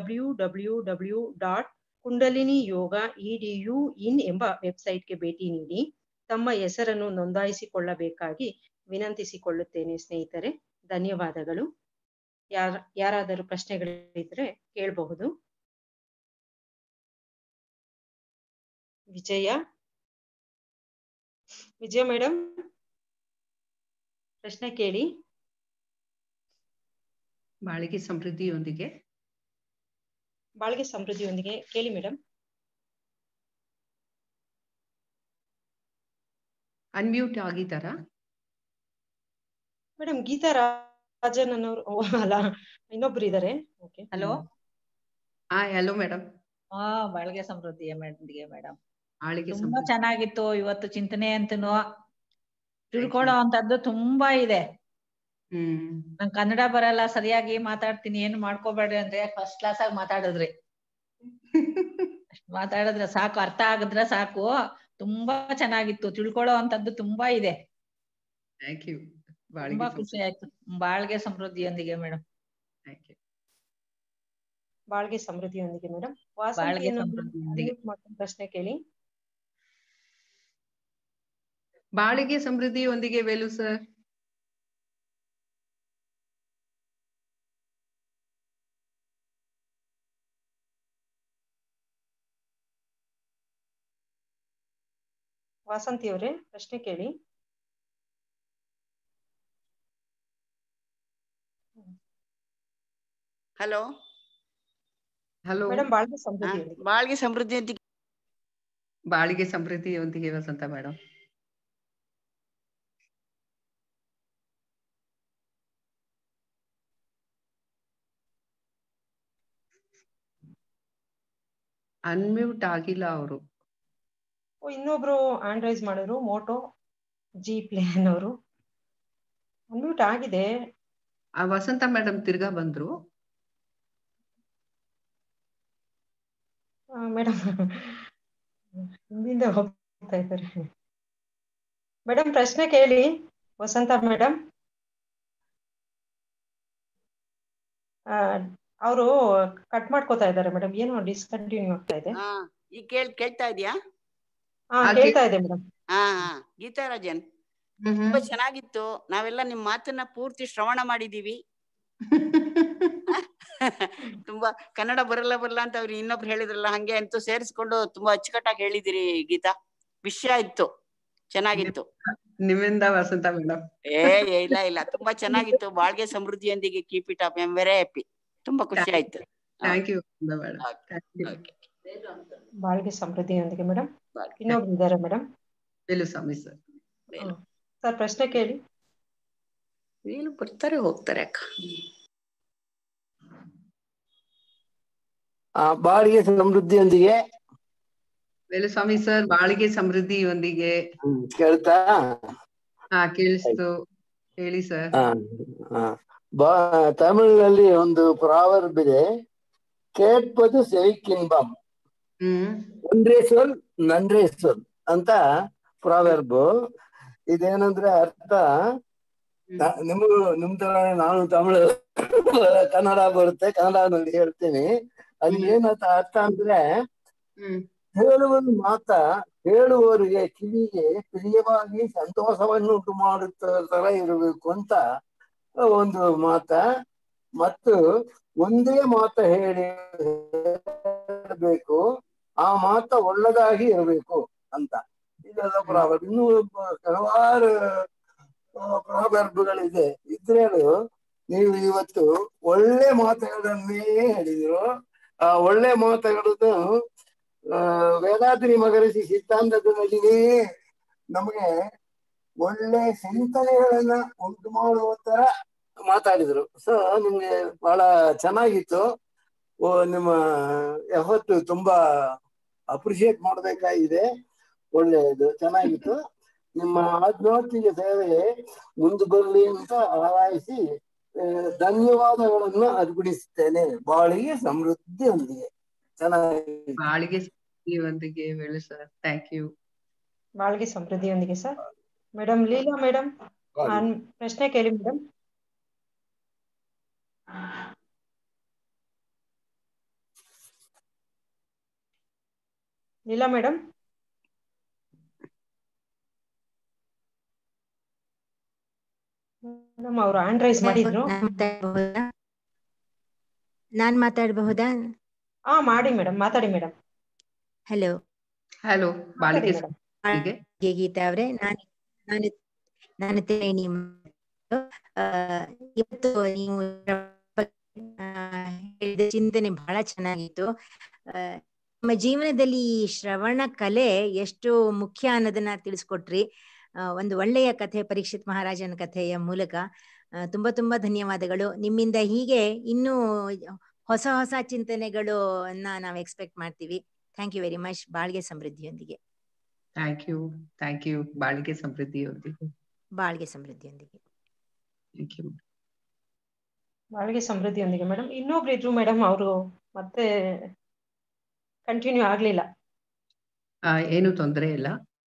www.kundaliniyoga.edu ಎಂಬ ವೆಬ್ಸೈಟ್ಗೆ ಭೇಟಿ ನೀಡಿ ತಮ್ಮ ಹೆಸರನ್ನು ನೋಂದಾಯಿಸಿಕೊಳ್ಳಬೇಕಾಗಿ ವಿನಂತಿಸಿಕೊಳ್ಳುತ್ತೇನೆ ಸ್ನೇಹಿತರೆ. ಧನ್ಯವಾದಗಳು. ಯಾರಾದರೂ ಪ್ರಶ್ನೆಗಳಿದ್ರೆ ಕೇಳಬಹುದು. ವಿಜಯ ಮೇಡಮ್, ಪ್ರಶ್ನೆ ಕೇಳಿ. ಬಾಳಿಗೆ ಸಮೃದ್ಧಿಯೊಂದಿಗೆ ಕೇಳಿ ಮೇಡಮ್. ಅನ್ಮ್ಯೂಟ್ ಆಗಿದ್ದಾರಾ ಮೇಡಮ್? ಗೀತಾ ರಾಜನ್ ಅನ್ನೋರು ಅಲ್ಲ, ಇನ್ನೊಬ್ರು ಇದಾರೆ. ಹಲೋ. Hello madam. ಬಾಳಿಗೆ ಸಮೃದ್ಧಿಯ ಮೇಡಮ್ ಬಾಳಿಗೆ ತುಂಬಾ ಚೆನ್ನಾಗಿತ್ತು ಇವತ್ತು ಚಿಂತನೆ ಅಂತನೂ ತಿಳ್ಕೊಳ್ಳೋ ಅಂತದ್ದು ತುಂಬಾ ಇದೆ. ನಂಗೆ ಕನ್ನಡ ಬರಲ್ಲ, ಸರಿಯಾಗಿ ಮಾತಾಡ್ತೀನಿ, ಏನು ಮಾಡ್ಕೋಬೇಡ್ರಿ ಅಂದ್ರೆ ಫಸ್ಟ್ ಕ್ಲಾಸ್ ಆಗಿ ಮಾತಾಡಿದ್ರಿ. ಮಾತಾಡಿದ್ರೆ ಸಾಕು, ಅರ್ಥ ಆಗಿದ್ರೆ ಸಾಕು. ತುಂಬಾ ಚೆನ್ನಾಗಿತ್ತು, ತಿಳ್ಕೊಳ್ಳೋ ಅಂತದ್ದು ತುಂಬಾ ಇದೆ. ತುಂಬಾ ಖುಷಿ ಆಯ್ತು. ಬಾಳ್ಗೆ ಸಮೃದ್ಧಿಯೊಂದಿಗೆ ಮೇಡಮ್. ಬಾಳ್ಗೆ ಸಮೃದ್ಧಿಯೊಂದಿಗೆ ಮೇಡಮ್. ಬಾಳ್ಗೆ ಸಮೃದ್ಧಿಯೊಂದಿಗೆ ಪ್ರಶ್ನೆ ಕೇಳಿ. ಬಾಳಿಗೆ ಸಮೃದ್ಧಿಯೊಂದಿಗೆ ವೇಲು ಸರ್. ವಾಸಂತಿ ಅವರೇ, ಪ್ರಶ್ನೆ ಕೇಳಿ. Hello hello madam. ಬಾಳ್ಗೆ ಸಮೃದ್ಧಿಯೊಂದಿಗೆ ಬಾಳಿಗೆ ಸಮೃದ್ಧಿಯೊಂದಿಗೆ ವಸಂತ ಮೇಡಮ್. ಅನ್ಮ್ಯೂಟ್ ಆಗಿಲ್ಲ ಅವರು. ಇನ್ನೊಬ್ರು ಹ್ಯಾಂಡ್ ರೈಸ್ ಮಾಡಿದ್ರು, ಮೋಟೋ ಜಿ ಪ್ಲೇನ್ ಅವರು. ಅನ್ಮ್ಯೂಟ್ ಆಗಿದೆ. ವಸಂತ ಮೇಡಮ್ ತಿರ್ಗಾ ಬಂದ್ರು. ಮೇಡಮ್ ಹಿಂದಿಂದ ಹೋಗ್ತಾ ಇದ್ದಾರೆ. ಮೇಡಮ್ ಪ್ರಶ್ನೆ ಕೇಳಿ ವಸಂತ ಮೇಡಮ್. ಅವರು ಕಟ್ ಮಾಡ್ಕೋತಾ ಇದ್ದಾರೆ ಮೇಡಮ್. ಏನೋ ಡಿಸ್ಕಂಟಿನ್ಯೂ ಆಗ್ತಾ ಇದೆ. ಈಗ ಕೇಳ್ತಾ ಇದೆಯಾ? ಕೇಳ್ತಾ ಇದೆ ಮೇಡಮ್. ಗೀತಾ ರಾಜನ್, ತುಂಬಾ ಚೆನ್ನಾಗಿತ್ತು. ನಾವೆಲ್ಲ ನಿಮ್ ಮಾತನ್ನ ಪೂರ್ತಿ ಶ್ರವಣ ಮಾಡಿದೀವಿ. ತುಂಬಾ ಕನ್ನಡ ಬರಲ್ಲ ಅಂತ ಅವ್ರು ಇನ್ನೊಬ್ರು ಹೇಳಿದ್ರಲ್ಲ, ಹಂಗೆ ಅಂತೂ ಸೇರಿಸ್ಕೊಂಡು ತುಂಬಾ ಅಚ್ಚುಕಟ್ಟಾಗಿ ಹೇಳಿದಿರಿ ಗೀತಾ. ವಿಷಯ ಇತ್ತು, ಚೆನ್ನಾಗಿತ್ತು. ನಿಮ್ಮಿಂದ ವಸಂತ ಮೇಡಮ್. ಇಲ್ಲ ಇಲ್ಲ, ತುಂಬಾ ಚೆನ್ನಾಗಿತ್ತು. ಬಾಳ್ಗೆ ಸಮೃದ್ಧಿಯೊಂದಿಗೆ keep it up. I am very happy. ತುಂಬಾ ಖುಷಿ ಆಯ್ತು. Thank you madam. ಬಾಳ್ಗೆ ಸಮೃದ್ಧಿಯೊಂದಿಗೆ ಮೇಡಮ್. ಇನ್ನೊಬ್ರು ಇದ್ದಾರೆ ಮೇಡಮ್. ವೇಲುಸ್ವಾಮಿ ಸರ್. ಸರ್ ಪ್ರಶ್ನೆ ಕೇಳಿ. ಏನು ಬರ್ತಾರೆ ಹೋಗ್ತಾರೆ ಅಕ್ಕ. ಬಾಳಿಗೆ ಸಮೃದ್ಧಿಯೊಂದಿಗೆ. ವೇಲುಸ್ವಾಮಿ ಸರ್, ಬಾಳಿಗೆ ಸಮೃದ್ಧಿಯೊಂದಿಗೆ. ಕೇಳ್ತಾ? ಕೇಳಿಸ್ತು, ಹೇಳಿ ಸರ್. ತಮಿಳಿನಲ್ಲಿ ಒಂದು ಪ್ರಾವರ್ಬ್ ಇದೆ, ಕೇಟ್ಪದು ಸೆವಿಕ್ಕಿನ್ಬಂ, ಒಂದೇ ಸೊಲ್ ನಂದೇ ಸೊಲ್ ಅಂತ ಪ್ರಾವರ್ಬ್. ಇದೇನಂದ್ರೆ ಅರ್ಥ, ನಿಮ್ ತರ ನಾನು ತಮಿಳು ಕನ್ನಡ ಬರುತ್ತೆ, ಕನ್ನಡದಲ್ಲಿ ಹೇಳ್ತೀನಿ. ಅದು ಏನಂತ ಅರ್ಥ ಅಂದ್ರೆ, ಹೇಳುವುದು ಮಾತ ಹೇಳುವವರಿಗೆ ಕಿವಿಗೆ ಪ್ರಿಯವಾಗಿ ಸಂತೋಷವನ್ನು ಉಂಟು ಮಾಡುತ್ತರ ಇರಬೇಕು ಅಂತ ಒಂದು ಮಾತ. ಮತ್ತು ಒಂದೇ ಮಾತ ಹೇಳಬೇಕು, ಆ ಮಾತ ಒಳ್ಳೆದಾಗಿ ಇರಬೇಕು ಅಂತ. ಇದೆಲ್ಲ ಪ್ರಾವರ್ಬ್. ಇನ್ನೂ ಹಲವಾರು ಪ್ರಾವರ್ಬ್ಗಳಿದೆ. ಇದ್ರೇನು ನೀವು ಇವತ್ತು ಒಳ್ಳೆ ಮಾತುಗಳನ್ನೇ ಹೇಳಿದ್ರು. ಆ ಒಳ್ಳೆ ಮಾತುಗಳನ್ನು ವೇದಾದ್ರಿ ಮಹರ್ಷಿ ಸಿದ್ಧಾಂತದಲ್ಲಿಯೇ ನಮಗೆ ಒಳ್ಳೆ ಚಿಂತನೆಗಳನ್ನ ಉಂಟು ಮಾಡುವ ತರ ಮಾತಾಡಿದ್ರು. ಸೊ ನಿಮ್ಗೆ ಬಹಳ ಚೆನ್ನಾಗಿತ್ತು. ನಿಮ್ಮ ಎಫರ್ಟ್ ತುಂಬಾ ಅಪ್ರಿಶಿಯೇಟ್ ಮಾಡಬೇಕಾಗಿದೆ. ಒಳ್ಳೆಯದು, ಚೆನ್ನಾಗಿತ್ತು. ನಿಮ್ಮ ಆತ್ಮಹತ್ಯೆಗೆ ಸೇವೆ ಮುಂದೆ ಬರಲಿ ಅಂತ ಹಾರೈಸಿ ಧನ್ಯವಾದಗಳನ್ನು ಅರ್ಪಣಿಸುತ್ತೇನೆ. ಬಾಳಿಗೆ ಸಮೃದ್ಧಿಯೊಂದಿಗೆ. ಚೆನ್ನಾಗಿ ಬಾಳಿಗೆ ಸಮೃದ್ಧಿಯೊಂದಿಗೆ ವೇಲು ಸರ್. Thank you. ಬಾಳ್ಗೆ ಸಮೃದ್ಧಿಯೊಂದಿಗೆ ಸರ್. ಮೇಡಮ್ ಲೀಲಾ ಮೇಡಮ್ ಪ್ರಶ್ನೆ ಕೇಳಿ ಮೇಡಮ್. ಲೀಲಾ ಮೇಡಮ್. ಮೇಡಮ್ ಅವರು ಹ್ಯಾಂಡ್ ರೈಸ್ ಮಾಡಿದ್ರು. ನಾನ್ ಮಾತಾಡಬಹುದಾ? ಮಾಡಿ ಮೇಡಮ್, ಮಾತಾಡಿ ಮೇಡಮ್. ಹಲೋ ಹಲೋ ಬಾಳಿಗೆ ಗೀತಾ ಅವರೇ, ನಾನು ತ್ರಿವೇಣಿ. ಇವತ್ತು ನೀವು ಹೇಳಿದ ಚಿಂತನೆ ಬಹಳ ಚೆನ್ನಾಗಿತ್ತು. ನಮ್ಮ ಜೀವನದಲ್ಲಿ ಈ ಶ್ರವಣ ಕಲೆ ಎಷ್ಟು ಮುಖ್ಯ ಅನ್ನೋದನ್ನ ತಿಳಿಸ್ಕೊಟ್ರಿ. ಒಂದು ಒಳ್ಳೆಯ ಕಥೆ, ಪರೀಕ್ಷಿತ್ ಮಹಾರಾಜನ ಕಥೆಯ ಮೂಲಕ. ತುಂಬಾ ತುಂಬಾ ಧನ್ಯವಾದಗಳು. ನಿಮ್ಮಿಂದ ಹೀಗೆ ಇನ್ನೂ ಹೊಸ ಹೊಸ ಚಿಂತನೆಗಳು ನಾವು ಎಕ್ಸ್ಪೆಕ್ಟ್ ಮಾಡ್ತೀವಿ. Thank you very much. ಬಾಳ್ಗೆ ಸಮೃದ್ಧಿಯೊಂದಿಗೆ. Thank you. ಬಾಳ್ಗೆ ಸಮೃದ್ಧಿಯೊಂದಿಗೆ. ಬಾಳ್ಗೆ ಸಮೃದ್ಧಿಯೊಂದಿಗೆ. Thank you. ಬಾಳ್ಗೆ ಸಮೃದ್ಧಿಯೊಂದಿಗೆ ಮೇಡಮ್. ಇನ್ನೊಬ್ರು ಇದ್ರು ಮೇಡಮ್, ಅವರು ಮತ್ತೆ ಕಂಟಿನ್ಯೂ ಆಗ್ಲಿಲ್ಲ. ಏನು ತೊಂದರೆ ಇಲ್ಲ.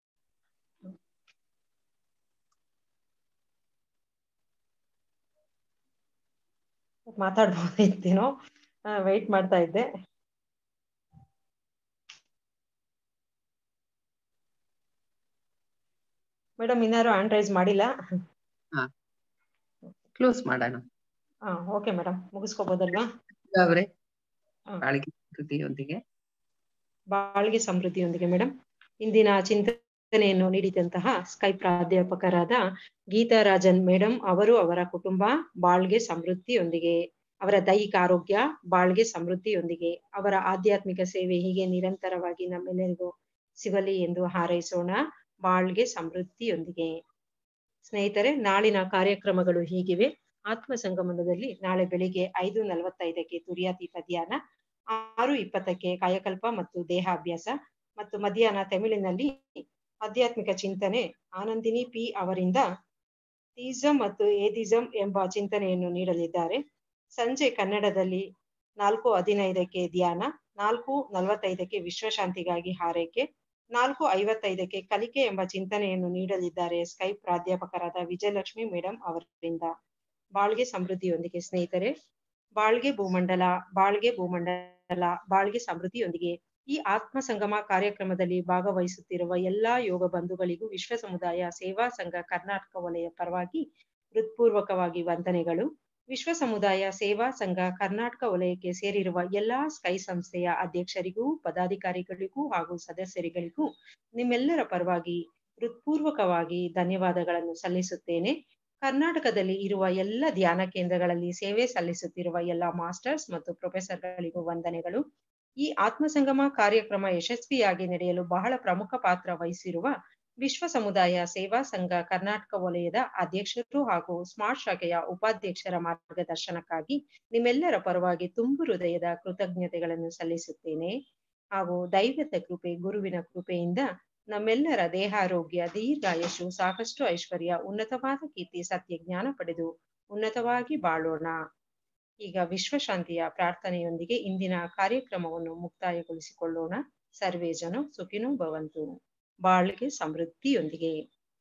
ಮಾತಾಡ್ಬೋದಿತ್ತೇನೋ, ವೆಯ್ಟ್ ಮಾಡ್ತಾ ಇದ್ದೆ. ಮೇಡಮ್ ಇನ್ನಾರು ಹ್ಯಾಂಡ್ ರೈಸ್ ಮಾಡಿಲ್ಲ. ಕ್ಲೋಸ್ ಮಾಡೋಣ. ಓಕೆ ಮೇಡಮ್, ಮುಗಿಸ್ಕೋಬಹುದಲ್ವಾ? ಬಾಳ್ಗೆ ಸಮೃದ್ಧಿಯೊಂದಿಗೆ. ಬಾಳ್ಗೆ ಸಮೃದ್ಧಿಯೊಂದಿಗೆ ಮೇಡಮ್. ಇಂದಿನ ಚಿಂತನೆಯನ್ನು ನೀಡಿದಂತಹ ಸ್ಕೈ ಪ್ರಾಧ್ಯಾಪಕರಾದ ಗೀತಾ ರಾಜನ್ ಮೇಡಮ್ ಅವರು, ಅವರ ಕುಟುಂಬ ಬಾಳ್ಗೆ ಸಮೃದ್ಧಿಯೊಂದಿಗೆ, ಅವರ ದೈಹಿಕ ಆರೋಗ್ಯ ಬಾಳ್ಗೆ ಸಮೃದ್ಧಿಯೊಂದಿಗೆ, ಅವರ ಆಧ್ಯಾತ್ಮಿಕ ಸೇವೆ ಹೀಗೆ ನಿರಂತರವಾಗಿ ನಮ್ಮೆಲ್ಲರಿಗೂ ಸಿಗಲಿ ಎಂದು ಹಾರೈಸೋಣ. ಬಾಳ್ಗೆ ಸಮೃದ್ಧಿಯೊಂದಿಗೆ. ಸ್ನೇಹಿತರೆ, ನಾಳಿನ ಕಾರ್ಯಕ್ರಮಗಳು ಹೀಗಿವೆ. ಆತ್ಮ ಸಂಗಮನದಲ್ಲಿ ನಾಳೆ ಬೆಳಿಗ್ಗೆ 5:45 ತುರಿಯಾತೀತ ಧ್ಯಾನ, 6:20 ಕಾಯಕಲ್ಪ ಮತ್ತು ದೇಹಾಭ್ಯಾಸ, ಮತ್ತು ಮಧ್ಯಾಹ್ನ ತಮಿಳಿನಲ್ಲಿ ಆಧ್ಯಾತ್ಮಿಕ ಚಿಂತನೆ ಆನಂದಿನಿ ಪಿ ಅವರಿಂದ ಥೀಸಂ ಮತ್ತು ಏದಿಸಂ ಎಂಬ ಚಿಂತನೆಯನ್ನು ನೀಡಲಿದ್ದಾರೆ. ಸಂಜೆ ಕನ್ನಡದಲ್ಲಿ 4:15 ಧ್ಯಾನ, 4:45 ವಿಶ್ವಶಾಂತಿಗಾಗಿ ಹಾರೈಕೆ, 4:55 ಕಲಿಕೆ ಎಂಬ ಚಿಂತನೆಯನ್ನು ನೀಡಲಿದ್ದಾರೆ ಸ್ಕೈ ಪ್ರಾಧ್ಯಾಪಕರಾದ ವಿಜಯಲಕ್ಷ್ಮಿ ಮೇಡಮ್ ಅವರಿಂದ. ಬಾಳ್ಗೆ ಸಮೃದ್ಧಿಯೊಂದಿಗೆ. ಸ್ನೇಹಿತರೆ, ಬಾಳ್ಗೆ ಭೂಮಂಡಲ, ಬಾಳ್ಗೆ ಭೂಮಂಡಲ, ಬಾಳ್ಗೆ ಸಮೃದ್ಧಿಯೊಂದಿಗೆ. ಈ ಆತ್ಮ ಸಂಗಮ ಕಾರ್ಯಕ್ರಮದಲ್ಲಿ ಭಾಗವಹಿಸುತ್ತಿರುವ ಎಲ್ಲಾ ಯೋಗ ಬಂಧುಗಳಿಗೂ ವಿಶ್ವ ಸಮುದಾಯ ಸೇವಾ ಸಂಘ ಕರ್ನಾಟಕ ವಲಯ ಪರವಾಗಿ ಹೃತ್ಪೂರ್ವಕವಾಗಿ ವಂದನೆಗಳು. ವಿಶ್ವ ಸಮುದಾಯ ಸೇವಾ ಸಂಘ ಕರ್ನಾಟಕ ವಲಯಕ್ಕೆ ಸೇರಿರುವ ಎಲ್ಲಾ ಸ್ಕೈ ಸಂಸ್ಥೆಯ ಅಧ್ಯಕ್ಷರಿಗೂ, ಪದಾಧಿಕಾರಿಗಳಿಗೂ ಹಾಗೂ ಸದಸ್ಯರಿಗಳಿಗೂ ನಿಮ್ಮೆಲ್ಲರ ಪರವಾಗಿ ಹೃತ್ಪೂರ್ವಕವಾಗಿ ಧನ್ಯವಾದಗಳನ್ನು ಸಲ್ಲಿಸುತ್ತೇನೆ. ಕರ್ನಾಟಕದಲ್ಲಿ ಇರುವ ಎಲ್ಲ ಧ್ಯಾನ ಕೇಂದ್ರಗಳಲ್ಲಿ ಸೇವೆ ಸಲ್ಲಿಸುತ್ತಿರುವ ಎಲ್ಲ ಮಾಸ್ಟರ್ಸ್ ಮತ್ತು ಪ್ರೊಫೆಸರ್ಗಳಿಗೂ ವಂದನೆಗಳು. ಈ ಆತ್ಮಸಂಗಮ ಕಾರ್ಯಕ್ರಮ ಯಶಸ್ವಿಯಾಗಿ ನಡೆಯಲು ಬಹಳ ಪ್ರಮುಖ ಪಾತ್ರ ವಹಿಸಿರುವ ವಿಶ್ವ ಸಮುದಾಯ ಸೇವಾ ಸಂಘ ಕರ್ನಾಟಕ ವಲಯದ ಅಧ್ಯಕ್ಷರು ಹಾಗೂ ಸ್ಮಾರ್ಟ್ ಶಾಖೆಯ ಉಪಾಧ್ಯಕ್ಷರ ಮಾರ್ಗದರ್ಶನಕ್ಕಾಗಿ ನಿಮ್ಮೆಲ್ಲರ ಪರವಾಗಿ ತುಂಬು ಹೃದಯದ ಕೃತಜ್ಞತೆಗಳನ್ನು ಸಲ್ಲಿಸುತ್ತೇನೆ. ಹಾಗೂ ದೈವದ ಕೃಪೆ, ಗುರುವಿನ ಕೃಪೆಯಿಂದ ನಮ್ಮೆಲ್ಲರ ದೇಹಾರೋಗ್ಯ, ದೀರ್ಘಾಯಸ್ಸು, ಸಾಕಷ್ಟು ಐಶ್ವರ್ಯ, ಉನ್ನತವಾದ ಕೀರ್ತಿ, ಸತ್ಯ ಜ್ಞಾನ ಪಡೆದು ಉನ್ನತವಾಗಿ ಬಾಳೋಣ. ಈಗ ವಿಶ್ವಶಾಂತಿಯ ಪ್ರಾರ್ಥನೆಯೊಂದಿಗೆ ಇಂದಿನ ಕಾರ್ಯಕ್ರಮವನ್ನು ಮುಕ್ತಾಯಗೊಳಿಸಿಕೊಳ್ಳೋಣ. ಸರ್ವೇ ಜನ ಸುಖಿನೋ ಭವಂತು. ಬಾಳ್ಗೆ ಸಮೃದ್ಧಿಯೊಂದಿಗೆ.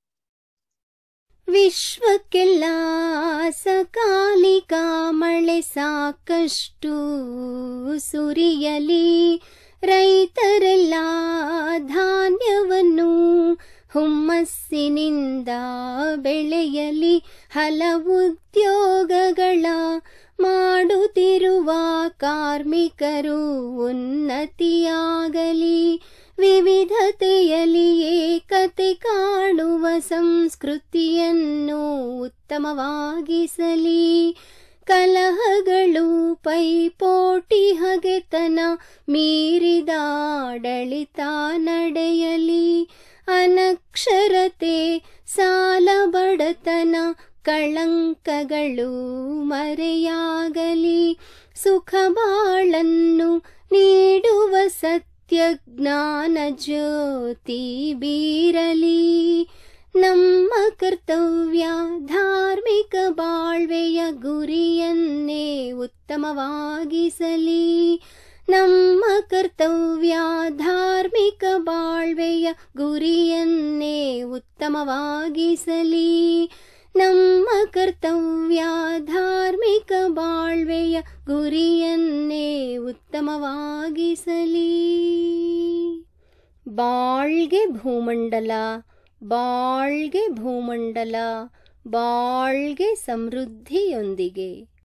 ವಿಶ್ವಕ್ಕೆಲ್ಲ ಸಕಾಲಿಕ ಮಳೆ ಸಾಕಷ್ಟು ಸುರಿಯಲಿ, ರೈತರೆಲ್ಲ ಧಾನ್ಯವನ್ನು ಹುಮ್ಮಸ್ಸಿನಿಂದ ಬೆಳೆಯಲಿ, ಹಲವು ಉದ್ಯೋಗಗಳ ಮಾಡುತ್ತಿರುವ ಕಾರ್ಮಿಕರು ಉನ್ನತಿಯಾಗಲಿ, ವಿವಿಧತೆಯಲ್ಲಿ ಏಕತೆ ಕಾಣುವ ಸಂಸ್ಕೃತಿಯನ್ನು ಉತ್ತಮವಾಗಿಸಲಿ, ಕಲಹಗಳು ಪೈಪೋಟಿ ಹಗೆತನ ಮೀರಿದ ಆಡಳಿತ ನಡೆಯಲಿ, ಅನಕ್ಷರತೆ ಸಾಲ ಬಡತನ ಕಳಂಕಗಳು ಮರೆಯಾಗಲಿ, ಸುಖ ಬಾಳನ್ನು ನೀಡುವ ಸತ್ಯ ಜ್ಞಾನ ಜ್ಯೋತಿ ಬೀರಲಿ, ನಮ್ಮ ಕರ್ತವ್ಯ ಧಾರ್ಮಿಕ ಬಾಳ್ವೆಯ ಗುರಿಯನ್ನೇ ಉತ್ತಮವಾಗಿಸಲಿ, ನಮ್ಮ ಕರ್ತವ್ಯ ಧಾರ್ಮಿಕ ಬಾಳ್ವೆಯ ಗುರಿಯನ್ನೇ ಉತ್ತಮವಾಗಿಸಲಿ, ನಮ್ಮ ಕರ್ತವ್ಯ ಧಾರ್ಮಿಕ ಬಾಳ್ವೆಯ ಗುರಿಯನ್ನೇ ಉತ್ತಮವಾಗಿಸಲಿ. ಬಾಳ್ಗೆ ಭೂಮಂಡಲ, ಬಾಳ್ಗೆ ಭೂಮಂಡಲ, ಬಾಳ್ಗೆ ಸಮೃದ್ಧಿಯೊಂದಿಗೆ.